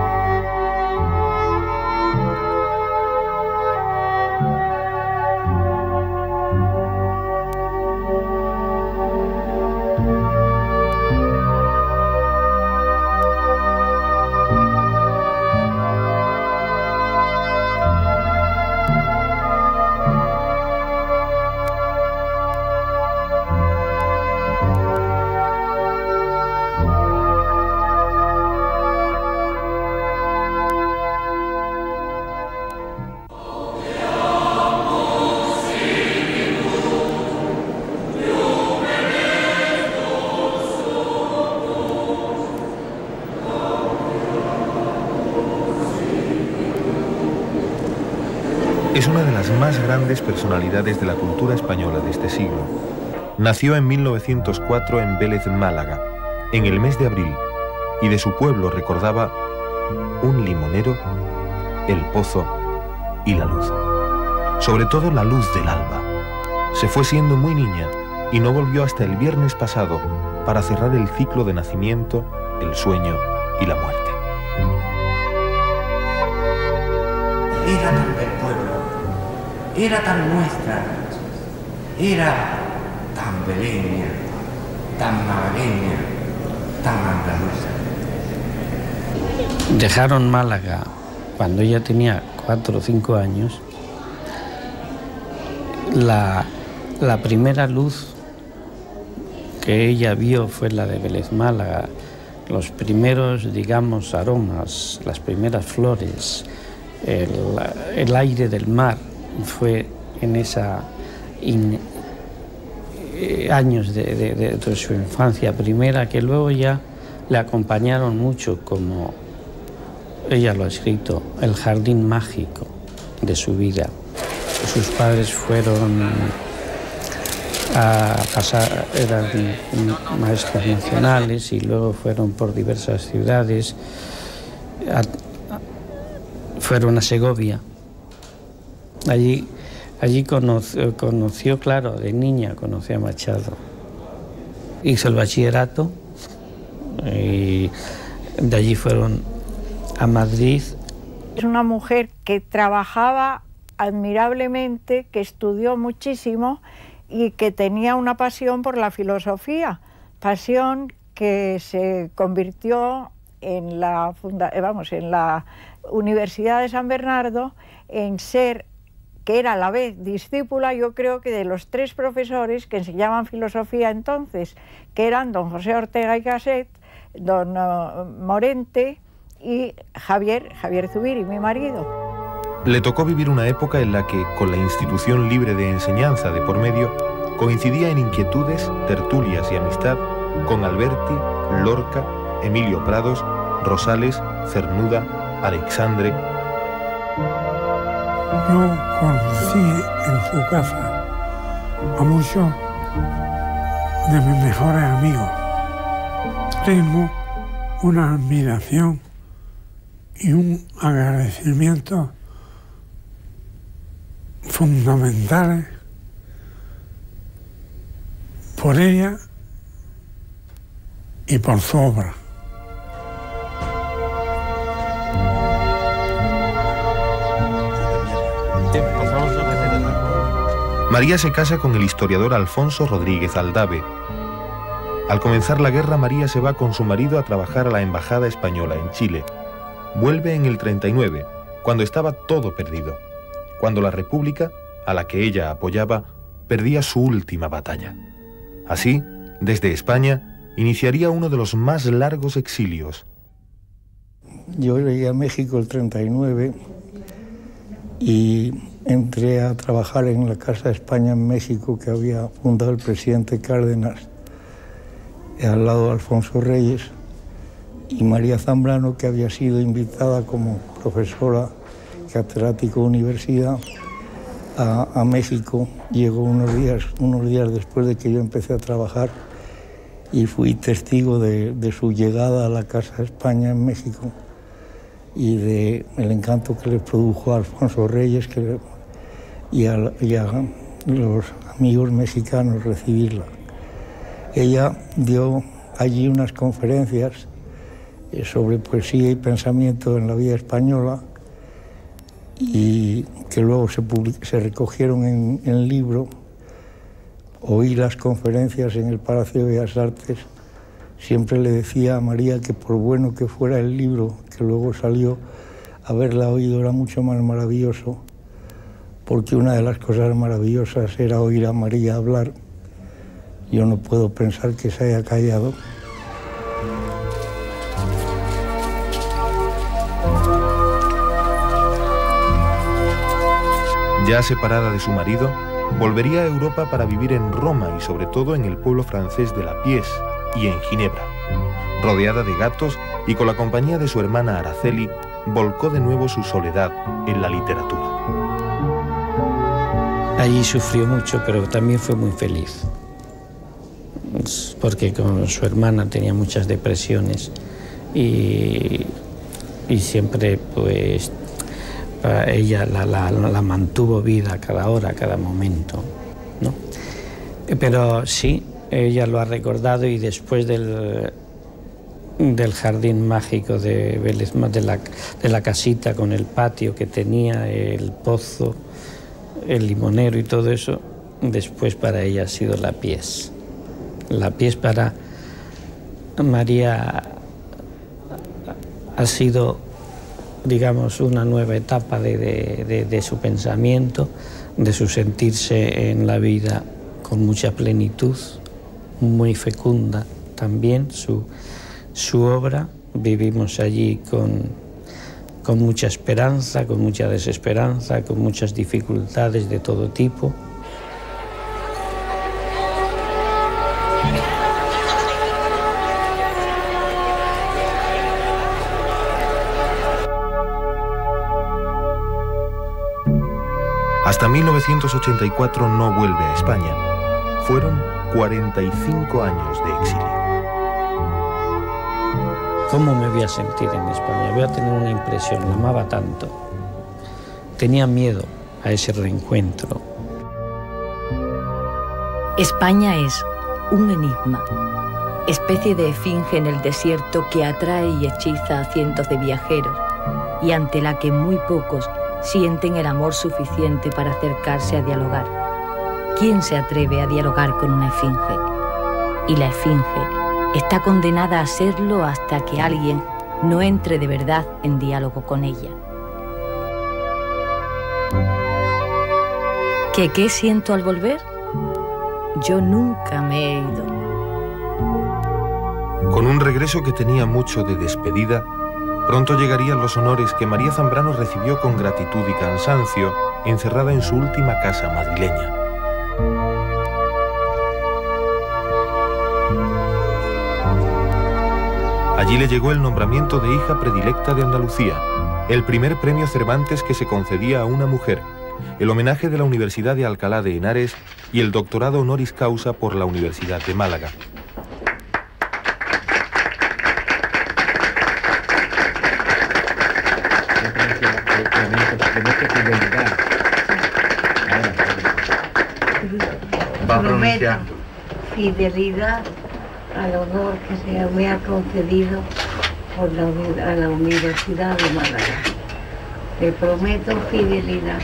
Es una de las más grandes personalidades de la cultura española de este siglo. Nació en mil novecientos cuatro en Vélez, Málaga, en el mes de abril, y de su pueblo recordaba un limonero, el pozo y la luz. Sobre todo la luz del alba. Se fue siendo muy niña y no volvió hasta el viernes pasado para cerrar el ciclo de nacimiento, el sueño y la muerte. Era tan del pueblo, era tan nuestra, era tan beleña, tan malagueña, tan andaluza. Dejaron Málaga cuando ella tenía cuatro o cinco años. La, la primera luz que ella vio fue la de Vélez, Málaga. Los primeros, digamos, aromas, las primeras flores, el, el aire del mar fue en esa in, eh, años de, de, de, de su infancia primera, que luego ya le acompañaron mucho, como ella lo ha escrito, el jardín mágico de su vida. Sus padres fueron a pasar, eran maestros nacionales y luego fueron por diversas ciudades, a, a, fueron a Segovia. Allí, allí conoció, conoció, claro, de niña conoció a Machado. Hizo el bachillerato y de allí fueron a Madrid. Es una mujer que trabajaba admirablemente, que estudió muchísimo y que tenía una pasión por la filosofía, pasión que se convirtió en la, funda, vamos, en la Universidad de San Bernardo en ser, que era a la vez discípula, yo creo que de los tres profesores que enseñaban filosofía entonces, que eran don José Ortega y Gasset, don uh, Morente y Javier, Javier Zubiri, mi marido. Le tocó vivir una época en la que, con la institución libre de enseñanza de por medio, coincidía en inquietudes, tertulias y amistad con Alberti, Lorca, Emilio Prados, Rosales, Cernuda, Alexandre. Yo conocí en su casa a muchos de mis mejores amigos. Tengo una admiración y un agradecimiento fundamentales por ella y por su obra. María se casa con el historiador Alfonso Rodríguez Aldave. Al comenzar la guerra, María se va con su marido a trabajar a la Embajada Española en Chile. Vuelve en el treinta y nueve, cuando estaba todo perdido, cuando la República, a la que ella apoyaba, perdía su última batalla. Así, desde España, iniciaría uno de los más largos exilios. Yo llegué a México el treinta y nueve y entré a trabajar en la Casa de España en México que había fundado el presidente Cárdenas, al lado de Alfonso Reyes, y María Zambrano, que había sido invitada como profesora catedrático de universidad a, a México. Llegó unos días, unos días después de que yo empecé a trabajar y fui testigo de, de su llegada a la Casa de España en México y del encanto que le produjo a Alfonso Reyes que le, y, a, y a los amigos mexicanos recibirla. Ella dio allí unas conferencias eh, sobre poesía y pensamiento en la vida española, y que luego se, se recogieron en, en libro. Oí las conferencias en el Palacio de Bellas Artes. Siempre le decía a María que por bueno que fuera el libro, que luego salió, haberla oído era mucho más maravilloso, porque una de las cosas maravillosas era oír a María hablar. Yo no puedo pensar que se haya callado. Ya separada de su marido, volvería a Europa para vivir en Roma y sobre todo en el pueblo francés de La Pièce y en Ginebra. Rodeada de gatos y con la compañía de su hermana Araceli, volcó de nuevo su soledad en la literatura. Allí sufrió mucho, pero también fue muy feliz, porque con su hermana tenía muchas depresiones y, y siempre pues ella la, la, la mantuvo vida a cada hora, a cada momento, ¿no? Pero sí, ella lo ha recordado, y después del, del jardín mágico de Vélez, de la, de la casita con el patio que tenía, el pozo, el limonero y todo eso, después para ella ha sido La Pièce. La Pièce para María ha sido, digamos, una nueva etapa de, de, de, de su pensamiento, de su sentirse en la vida con mucha plenitud, muy fecunda también su, su obra. Vivimos allí con, con mucha esperanza, con mucha desesperanza, con muchas dificultades de todo tipo. Hasta mil novecientos ochenta y cuatro no vuelve a España. Fueron cuarenta y cinco años de exilio. ¿Cómo me voy a sentir en España? Voy a tener una impresión, la amaba tanto. Tenía miedo a ese reencuentro. España es un enigma, especie de esfinge en el desierto que atrae y hechiza a cientos de viajeros y ante la que muy pocos sienten el amor suficiente para acercarse a dialogar. ¿Quién se atreve a dialogar con una esfinge? Y la esfinge está condenada a serlo hasta que alguien no entre de verdad en diálogo con ella. ¿Qué, qué siento al volver? Yo nunca me he ido. Con un regreso que tenía mucho de despedida, pronto llegarían los honores que María Zambrano recibió con gratitud y cansancio, encerrada en su última casa madrileña. Allí le llegó el nombramiento de hija predilecta de Andalucía, el primer premio Cervantes que se concedía a una mujer, el homenaje de la Universidad de Alcalá de Henares y el doctorado honoris causa por la Universidad de Málaga. Prometo fidelidad al honor que se me ha concedido por la, a la Universidad de Málaga. Le prometo fidelidad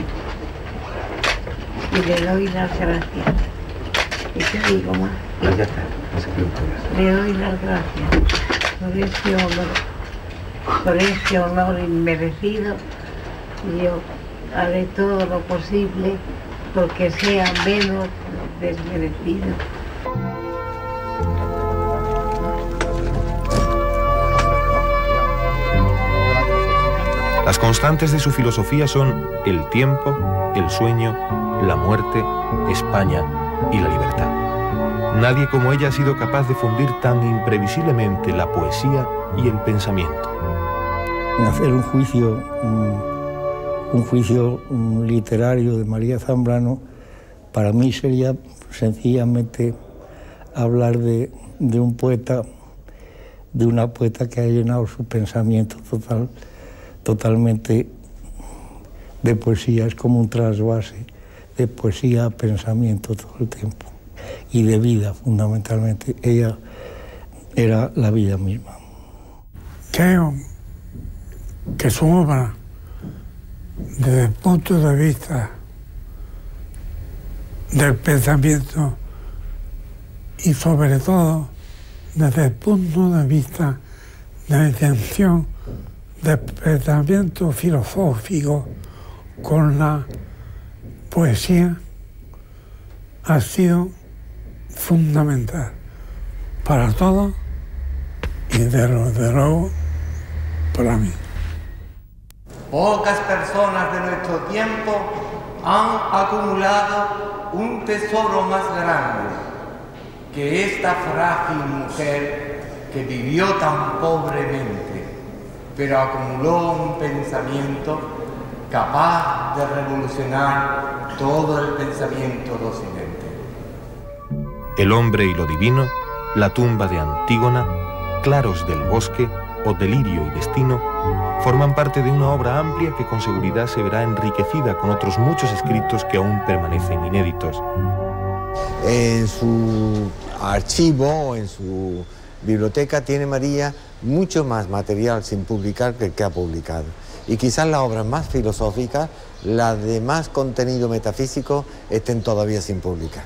y le doy las gracias. ¿Y qué digo más? Pues ya está. Le doy las gracias por ese honor, por ese honor inmerecido, y yo haré todo lo posible porque sea menos desmerecido. Las constantes de su filosofía son el tiempo, el sueño, la muerte, España y la libertad. Nadie como ella ha sido capaz de fundir tan imprevisiblemente la poesía y el pensamiento. Hacer un juicio, un juicio literario de María Zambrano, para mí sería sencillamente hablar de, de un poeta, de una poeta que ha llenado su pensamiento total, totalmente de poesía. Es como un trasvase de poesía a pensamiento todo el tiempo, y de vida fundamentalmente. Ella era la vida misma. creo que su obra, desde el punto de vista del pensamiento y sobre todo desde el punto de vista de la intención del pensamiento filosófico con la poesía, ha sido fundamental para todos y desde luego para mí. Pocas personas de nuestro tiempo han acumulado un tesoro más grande que esta frágil mujer que vivió tan pobremente, pero acumuló un pensamiento capaz de revolucionar todo el pensamiento de Occidente. El hombre y lo divino, la tumba de Antígona, Claros del bosque o Delirio y destino forman parte de una obra amplia que con seguridad se verá enriquecida con otros muchos escritos que aún permanecen inéditos. En su archivo, en su biblioteca, tiene María mucho más material sin publicar que el que ha publicado. Y quizás las obras más filosóficas, las de más contenido metafísico, estén todavía sin publicar.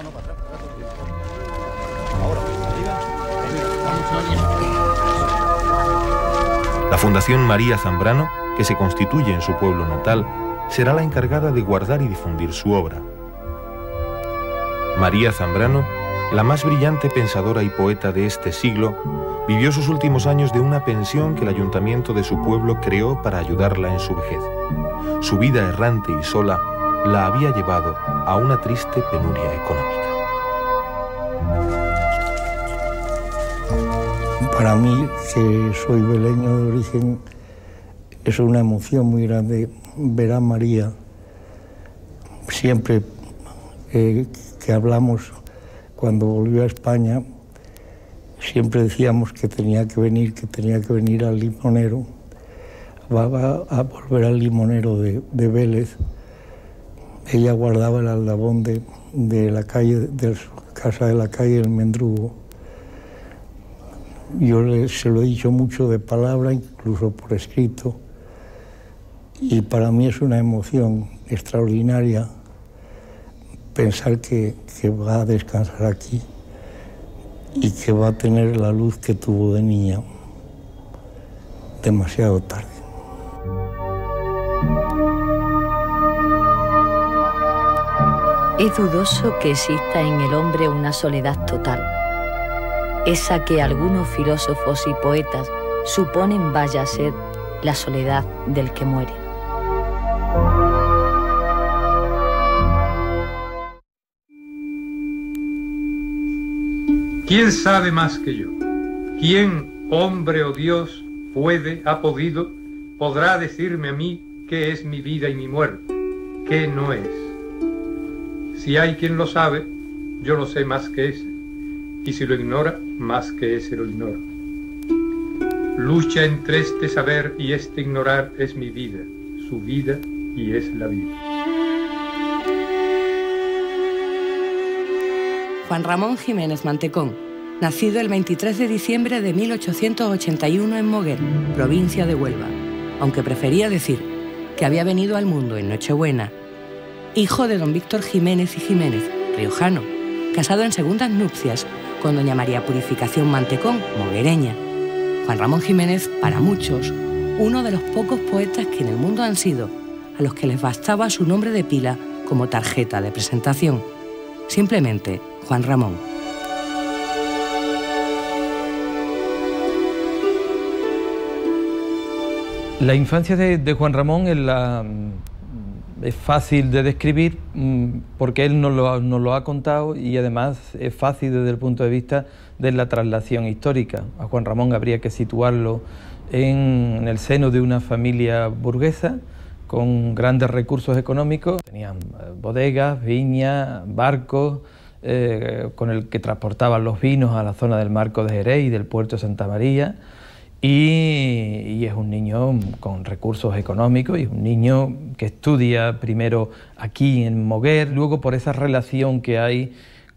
La Fundación María Zambrano, que se constituye en su pueblo natal, será la encargada de guardar y difundir su obra. María Zambrano, la más brillante pensadora y poeta de este siglo, vivió sus últimos años de una pensión que el ayuntamiento de su pueblo creó para ayudarla en su vejez. Su vida errante y sola la había llevado a una triste penuria económica. Para mí, que soy beleño de origen, es una emoción muy grande ver a María. Siempre eh, que hablamos, cuando volvió a España, siempre decíamos que tenía que venir, que tenía que venir al Limonero. Va, va a volver al Limonero de, de Vélez. Ella guardaba el aldabón de, de la calle, de su casa de la calle del Mendrugo. Yo le, se lo he dicho mucho de palabra, incluso por escrito, y para mí es una emoción extraordinaria pensar que, que va a descansar aquí y que va a tener la luz que tuvo de niña demasiado tarde. Es dudoso que exista en el hombre una soledad total, esa que algunos filósofos y poetas suponen vaya a ser la soledad del que muere. ¿Quién sabe más que yo? ¿Quién, hombre o Dios, puede, ha podido, podrá decirme a mí qué es mi vida y mi muerte, qué no es? Si hay quien lo sabe, yo lo sé más que ese, y si lo ignora, más que ese lo ignora. Lucha entre este saber y este ignorar es mi vida, su vida y es la vida. Juan Ramón Jiménez Mantecón, nacido el veintitrés de diciembre de mil ochocientos ochenta y uno en Moguer, provincia de Huelva, aunque prefería decir que había venido al mundo en Nochebuena. Hijo de don Víctor Jiménez y Jiménez, riojano, casado en segundas nupcias con doña María Purificación Mantecón, moguereña. Juan Ramón Jiménez, para muchos, uno de los pocos poetas que en el mundo han sido a los que les bastaba su nombre de pila como tarjeta de presentación. Simplemente Juan Ramón. La infancia de, de Juan Ramón es, la, es fácil de describir porque él nos lo, nos lo ha contado y además es fácil desde el punto de vista de la traslación histórica. A Juan Ramón habría que situarlo en, en el seno de una familia burguesa con grandes recursos económicos. Tenían bodegas, viñas, barcos, eh, con el que transportaban los vinos a la zona del Marco de Jerez y del puerto de Santa María. Y, y es un niño con recursos económicos y es un niño que estudia primero aquí en Moguer, luego por esa relación que hay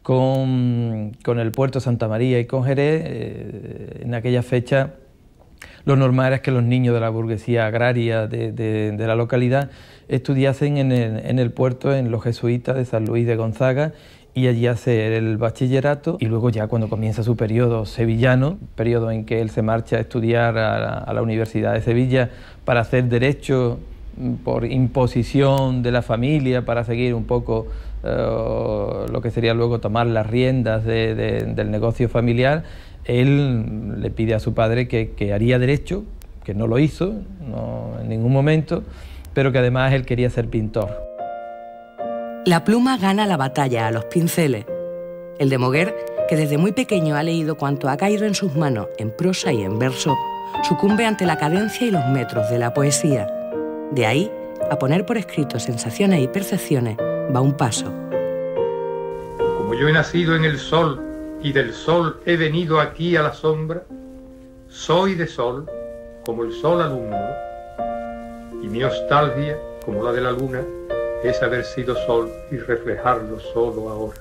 con, con el puerto de Santa María y con Jerez, eh, en aquella fecha lo normal era que los niños de la burguesía agraria de, de, de la localidad estudiasen en el, en el puerto, en los jesuitas de San Luis de Gonzaga, y allí hacer el bachillerato, y luego ya cuando comienza su periodo sevillano, periodo en que él se marcha a estudiar a la, a la Universidad de Sevilla para hacer derecho por imposición de la familia, para seguir un poco eh, lo que sería luego tomar las riendas de, de, del negocio familiar. Él le pide a su padre que, que haría derecho, que no lo hizo no, en ningún momento, pero que además él quería ser pintor. La pluma gana la batalla a los pinceles. El de Moguer, que desde muy pequeño ha leído cuanto ha caído en sus manos, en prosa y en verso, sucumbe ante la cadencia y los metros de la poesía. De ahí a poner por escrito sensaciones y percepciones va un paso. Como yo he nacido en el sol y del sol he venido aquí a la sombra, soy de sol como el sol alumbro, y mi nostalgia, como la de la luna, es haber sido sol y reflejarlo solo ahora.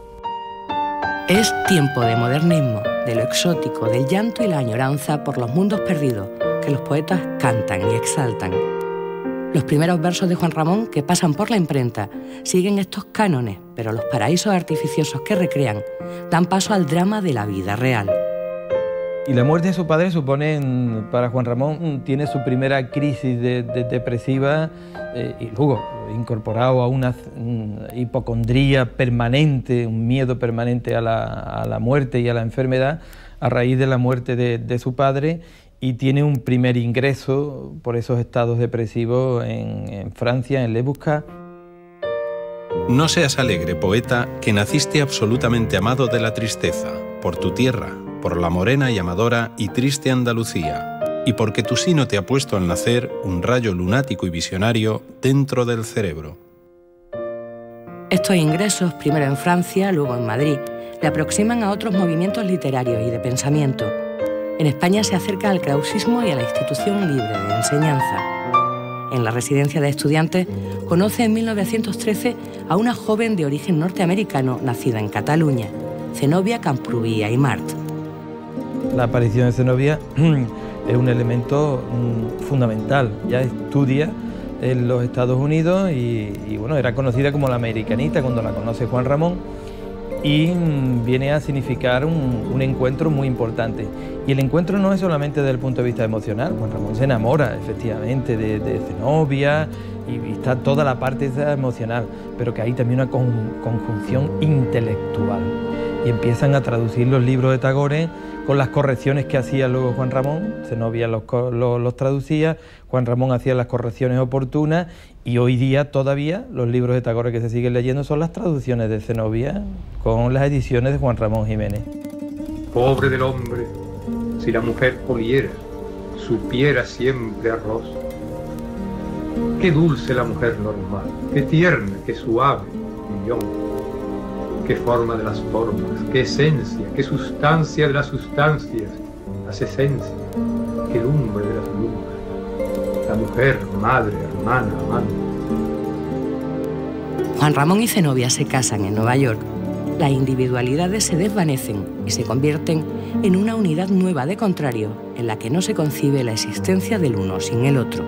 Es tiempo de modernismo, de lo exótico, del llanto y la añoranza por los mundos perdidos que los poetas cantan y exaltan. Los primeros versos de Juan Ramón que pasan por la imprenta siguen estos cánones, pero los paraísos artificiosos que recrean dan paso al drama de la vida real. Y la muerte de su padre supone, para Juan Ramón, tiene su primera crisis de, de depresiva eh, y luego incorporado a una un hipocondría permanente, un miedo permanente a la, a la muerte y a la enfermedad a raíz de la muerte de, de su padre, y tiene un primer ingreso por esos estados depresivos en, en Francia, en Le Buscat. No seas alegre, poeta, que naciste absolutamente amado de la tristeza, por tu tierra, por la morena y amadora y triste Andalucía, y porque tu sino te ha puesto al nacer un rayo lunático y visionario dentro del cerebro. Estos ingresos, primero en Francia, luego en Madrid, le aproximan a otros movimientos literarios y de pensamiento. En España se acerca al krausismo y a la institución libre de enseñanza. En la residencia de estudiantes conoce en mil novecientos trece a una joven de origen norteamericano nacida en Cataluña, Zenobia Camprubí Aymart. La aparición de Zenobia es un elemento mm, fundamental. Ya estudia en los Estados Unidos y, y bueno, era conocida como la americanita cuando la conoce Juan Ramón, y mm, viene a significar un, un encuentro muy importante. Y el encuentro no es solamente desde el punto de vista emocional. Juan Ramón se enamora efectivamente de, de Zenobia y, y está toda la parte esa emocional, pero que hay también una con, conjunción intelectual. Y empiezan a traducir los libros de Tagore con las correcciones que hacía luego Juan Ramón. Zenobia los, los, los traducía, Juan Ramón hacía las correcciones oportunas, y hoy día todavía los libros de Tagore que se siguen leyendo son las traducciones de Zenobia con las ediciones de Juan Ramón Jiménez. Pobre del hombre, si la mujer oliera, supiera siempre arroz. Qué dulce la mujer normal, qué tierna, qué suave, millón. Qué forma de las formas, qué esencia, qué sustancia de las sustancias, las esencias, qué lumbre de las lumbres. La mujer, madre, hermana, amante. Juan Ramón y Zenobia se casan en Nueva York. Las individualidades se desvanecen y se convierten en una unidad nueva de contrario, en la que no se concibe la existencia del uno sin el otro.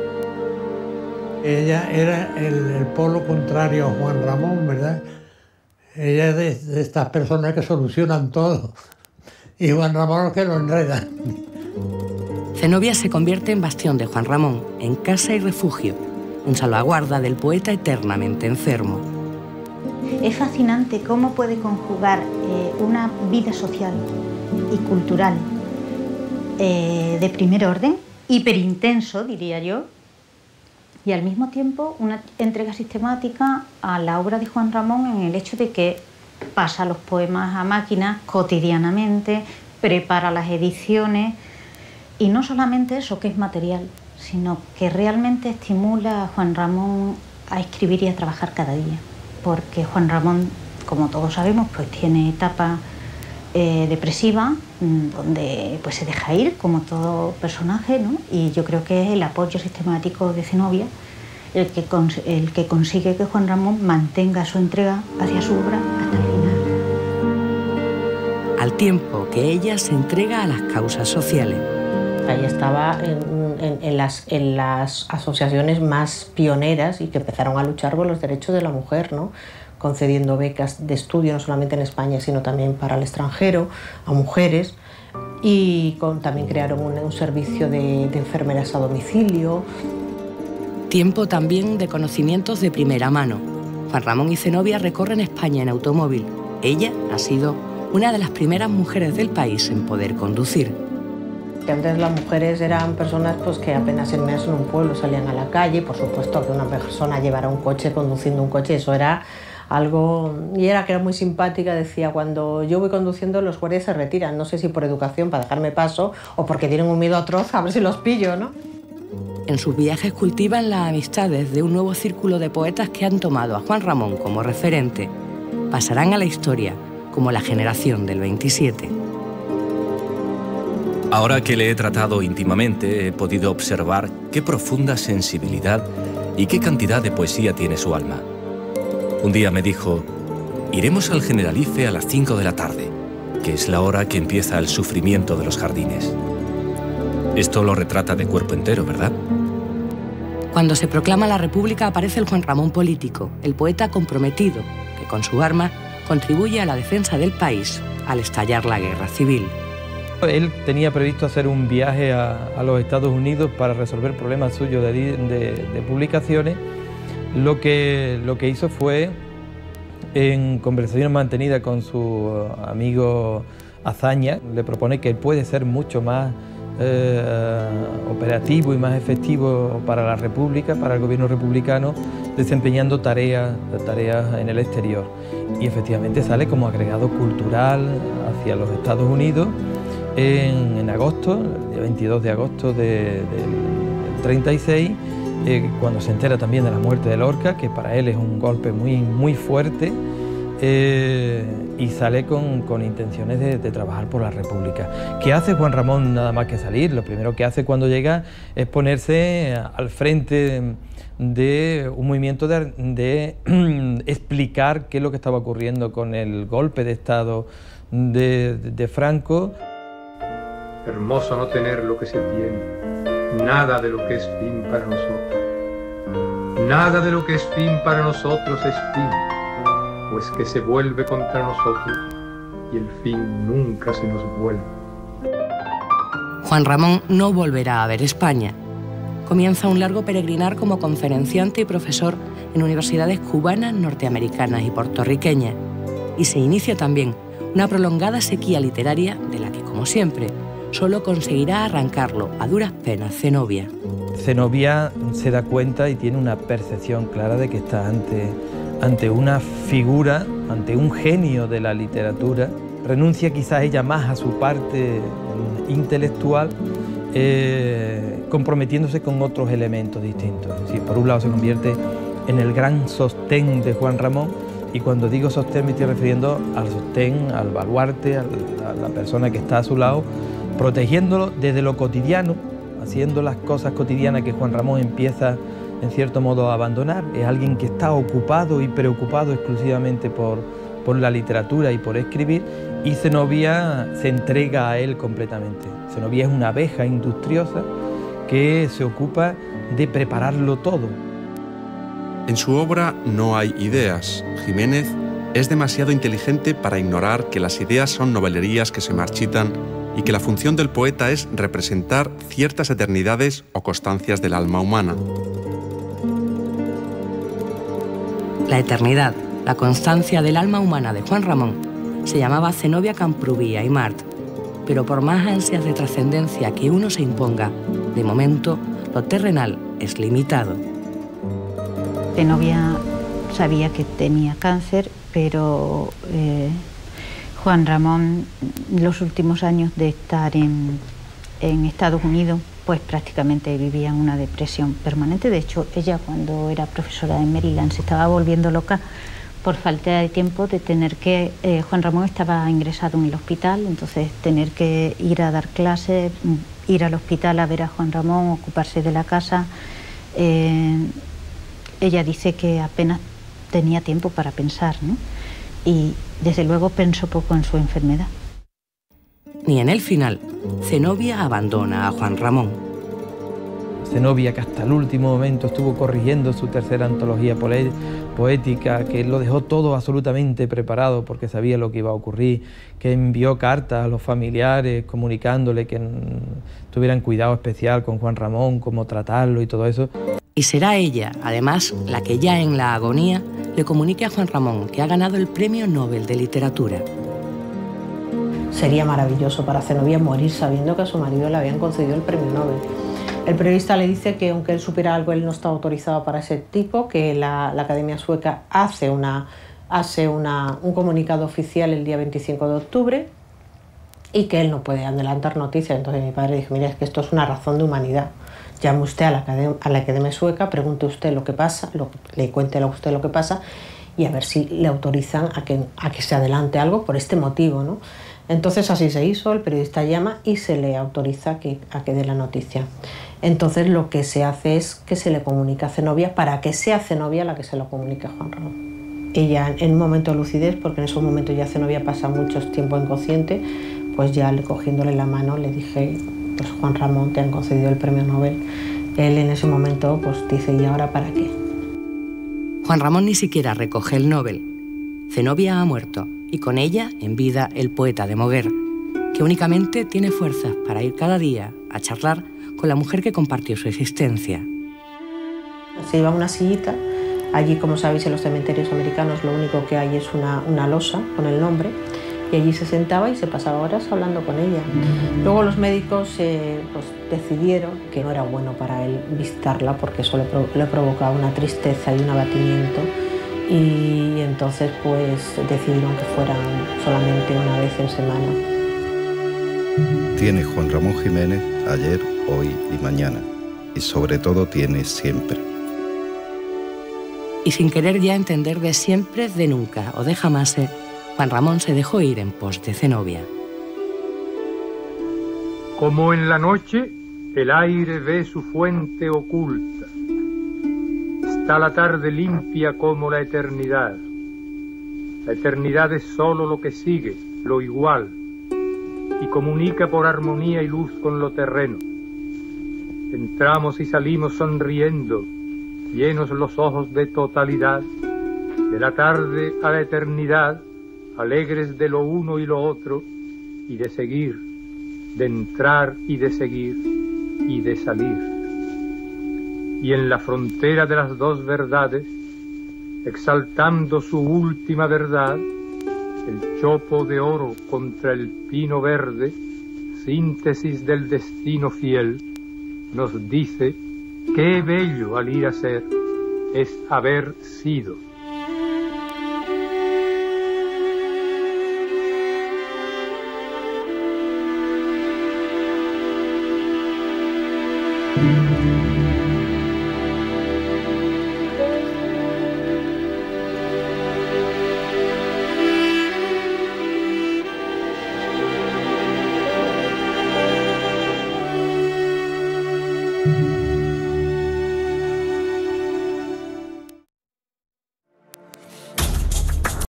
Ella era el, el polo contrario a Juan Ramón, ¿verdad? Ella es de, de estas personas que solucionan todo, y Juan Ramón es que lo enreda. Zenobia se convierte en bastión de Juan Ramón, en casa y refugio, en salvaguarda del poeta eternamente enfermo. Es fascinante cómo puede conjugar eh, una vida social y cultural eh, de primer orden, hiperintenso, diría yo, y al mismo tiempo una entrega sistemática a la obra de Juan Ramón en el hecho de que pasa los poemas a máquina cotidianamente, prepara las ediciones, y no solamente eso, que es material, sino que realmente estimula a Juan Ramón a escribir y a trabajar cada día, porque Juan Ramón, como todos sabemos, pues tiene etapas eh, depresivas, donde pues se deja ir, como todo personaje, ¿no? Y yo creo que es el apoyo sistemático de Zenobia el que, el que consigue que Juan Ramón mantenga su entrega hacia su obra hasta el final. Al tiempo que ella se entrega a las causas sociales. Ahí estaba en, en, en, las, en las asociaciones más pioneras y que empezaron a luchar por los derechos de la mujer, ¿no? Concediendo becas de estudio no solamente en España, sino también para el extranjero, a mujeres. Y con, también crearon un, un servicio de, de enfermeras a domicilio. Tiempo también de conocimientos de primera mano. Juan Ramón y Zenobia recorren España en automóvil. Ella ha sido una de las primeras mujeres del país en poder conducir. Antes las mujeres eran personas pues, que apenas en mes en un pueblo salían a la calle. Por supuesto que una persona llevara un coche, conduciendo un coche, eso era algo... Y era que era muy simpática, decía, cuando yo voy conduciendo los guardias se retiran, no sé si por educación para dejarme paso o porque tienen un miedo atroz a ver si los pillo, ¿no? En sus viajes cultivan las amistades de un nuevo círculo de poetas que han tomado a Juan Ramón como referente. Pasarán a la historia como la generación del veintisiete. Ahora que le he tratado íntimamente, he podido observar qué profunda sensibilidad y qué cantidad de poesía tiene su alma. Un día me dijo, iremos al Generalife a las cinco de la tarde, que es la hora que empieza el sufrimiento de los jardines. Esto lo retrata de cuerpo entero, ¿verdad? Cuando se proclama la República aparece el Juan Ramón político, el poeta comprometido, que con su arma contribuye a la defensa del país al estallar la guerra civil. Él tenía previsto hacer un viaje a, a los Estados Unidos para resolver problemas suyos de, de, de publicaciones. Lo que, lo que hizo fue, en conversación mantenida con su amigo Azaña, le propone que él puede ser mucho más eh, operativo y más efectivo para la República, para el gobierno republicano, desempeñando tareas, tareas en el exterior. Y efectivamente sale como agregado cultural hacia los Estados Unidos en, en agosto, el veintidós de agosto de, del treinta y seis, eh, cuando se entera también de la muerte de Lorca, que para él es un golpe muy, muy fuerte, eh, y sale con, con intenciones de, de trabajar por la República. ¿Qué hace Juan Ramón nada más que salir? Lo primero que hace cuando llega es ponerse al frente de un movimiento de, de explicar qué es lo que estaba ocurriendo con el golpe de Estado de, de, de Franco. Hermoso no tener lo que se tiene, nada de lo que es fin para nosotros. Nada de lo que es fin para nosotros es fin, pues que se vuelve contra nosotros y el fin nunca se nos vuelve. Juan Ramón no volverá a ver España. Comienza un largo peregrinar como conferenciante y profesor en universidades cubanas, norteamericanas y puertorriqueñas. Y se inicia también una prolongada sequía literaria de la que, como siempre, solo conseguirá arrancarlo a duras penas Zenobia. Zenobia se da cuenta y tiene una percepción clara de que está ante, ante una figura, ante un genio de la literatura. Renuncia quizás ella más a su parte intelectual, eh, comprometiéndose con otros elementos distintos. Es decir, por un lado se convierte en el gran sostén de Juan Ramón, y cuando digo sostén me estoy refiriendo al sostén, al baluarte, a la persona que está a su lado, protegiéndolo desde lo cotidiano, haciendo las cosas cotidianas que Juan Ramón empieza en cierto modo a abandonar. Es alguien que está ocupado y preocupado exclusivamente por, por la literatura y por escribir, y Zenobia se entrega a él completamente. Zenobia es una abeja industriosa que se ocupa de prepararlo todo. En su obra no hay ideas. Jiménez es demasiado inteligente para ignorar que las ideas son novelerías que se marchitan y que la función del poeta es representar ciertas eternidades o constancias del alma humana. La eternidad, la constancia del alma humana de Juan Ramón, se llamaba Zenobia Camprubí Aymart, pero por más ansias de trascendencia que uno se imponga, de momento lo terrenal es limitado. Zenobia sabía que tenía cáncer, pero eh, Juan Ramón, los últimos años de estar en, en Estados Unidos, pues prácticamente vivía en una depresión permanente. De hecho, ella cuando era profesora en Maryland se estaba volviendo loca por falta de tiempo de tener que... Eh, Juan Ramón estaba ingresado en el hospital, entonces tener que ir a dar clases, ir al hospital a ver a Juan Ramón, ocuparse de la casa. Eh, ella dice que apenas tenía tiempo para pensar, ¿no? Y desde luego pensó poco en su enfermedad. ni en el final, Zenobia abandona a Juan Ramón. Zenobia, que hasta el último momento estuvo corrigiendo su tercera antología poética, que lo dejó todo absolutamente preparado porque sabía lo que iba a ocurrir, que envió cartas a los familiares comunicándole que tuvieran cuidado especial con Juan Ramón, cómo tratarlo y todo eso. Y será ella, además, la que ya en la agonía le comunique a Juan Ramón que ha ganado el Premio Nobel de Literatura. Sería maravilloso para Zenobia morir sabiendo que a su marido le habían concedido el Premio Nobel. El periodista le dice que aunque él supiera algo, él no está autorizado para ese tipo, que la, la Academia Sueca hace, una, hace una, un comunicado oficial el día veinticinco de octubre y que él no puede adelantar noticias. Entonces mi padre dijo, mira, es que esto es una razón de humanidad. Llame usted a la Academia, a la Academia Sueca, pregunte usted lo que pasa, lo, le cuente a usted lo que pasa y a ver si le autorizan a que, a que se adelante algo por este motivo, ¿no? Entonces así se hizo, el periodista llama y se le autoriza a que, a que dé la noticia. Entonces lo que se hace es que se le comunica a Zenobia para que sea Zenobia la que se lo comunique a Juan Ramón. Ella en un momento de lucidez, porque en esos momentos ya Zenobia pasa mucho tiempo inconsciente, pues ya le, cogiéndole la mano le dije, pues Juan Ramón, te han concedido el Premio Nobel. Él en ese momento pues dice, ¿y ahora para qué? Juan Ramón ni siquiera recoge el Nobel. Zenobia ha muerto y con ella en vida el poeta de Moguer, que únicamente tiene fuerzas para ir cada día a charlar con la mujer que compartió su existencia. Se iba a una sillita, allí como sabéis en los cementerios americanos lo único que hay es una, una losa con el nombre, y allí se sentaba y se pasaba horas hablando con ella. Luego los médicos eh, pues, decidieron que no era bueno para él visitarla porque eso le, pro le provocaba una tristeza y un abatimiento, y entonces pues decidieron que fueran solamente una vez en semana. Tiene Juan Ramón Jiménez ayer, hoy y mañana, y sobre todo tiene siempre. Y sin querer ya entender de siempre, de nunca o de jamás, Juan Ramón se dejó ir en pos de Zenobia. Como en la noche el aire ve su fuente oculta, está la tarde limpia como la eternidad. La eternidad es solo lo que sigue, lo igual, y comunica por armonía y luz con lo terreno. Entramos y salimos sonriendo, llenos los ojos de totalidad, de la tarde a la eternidad, alegres de lo uno y lo otro, y de seguir, de entrar y de seguir, y de salir. Y en la frontera de las dos verdades, exaltando su última verdad, el chopo de oro contra el pino verde, síntesis del destino fiel, nos dice qué bello al ir a ser es haber sido. Thank you.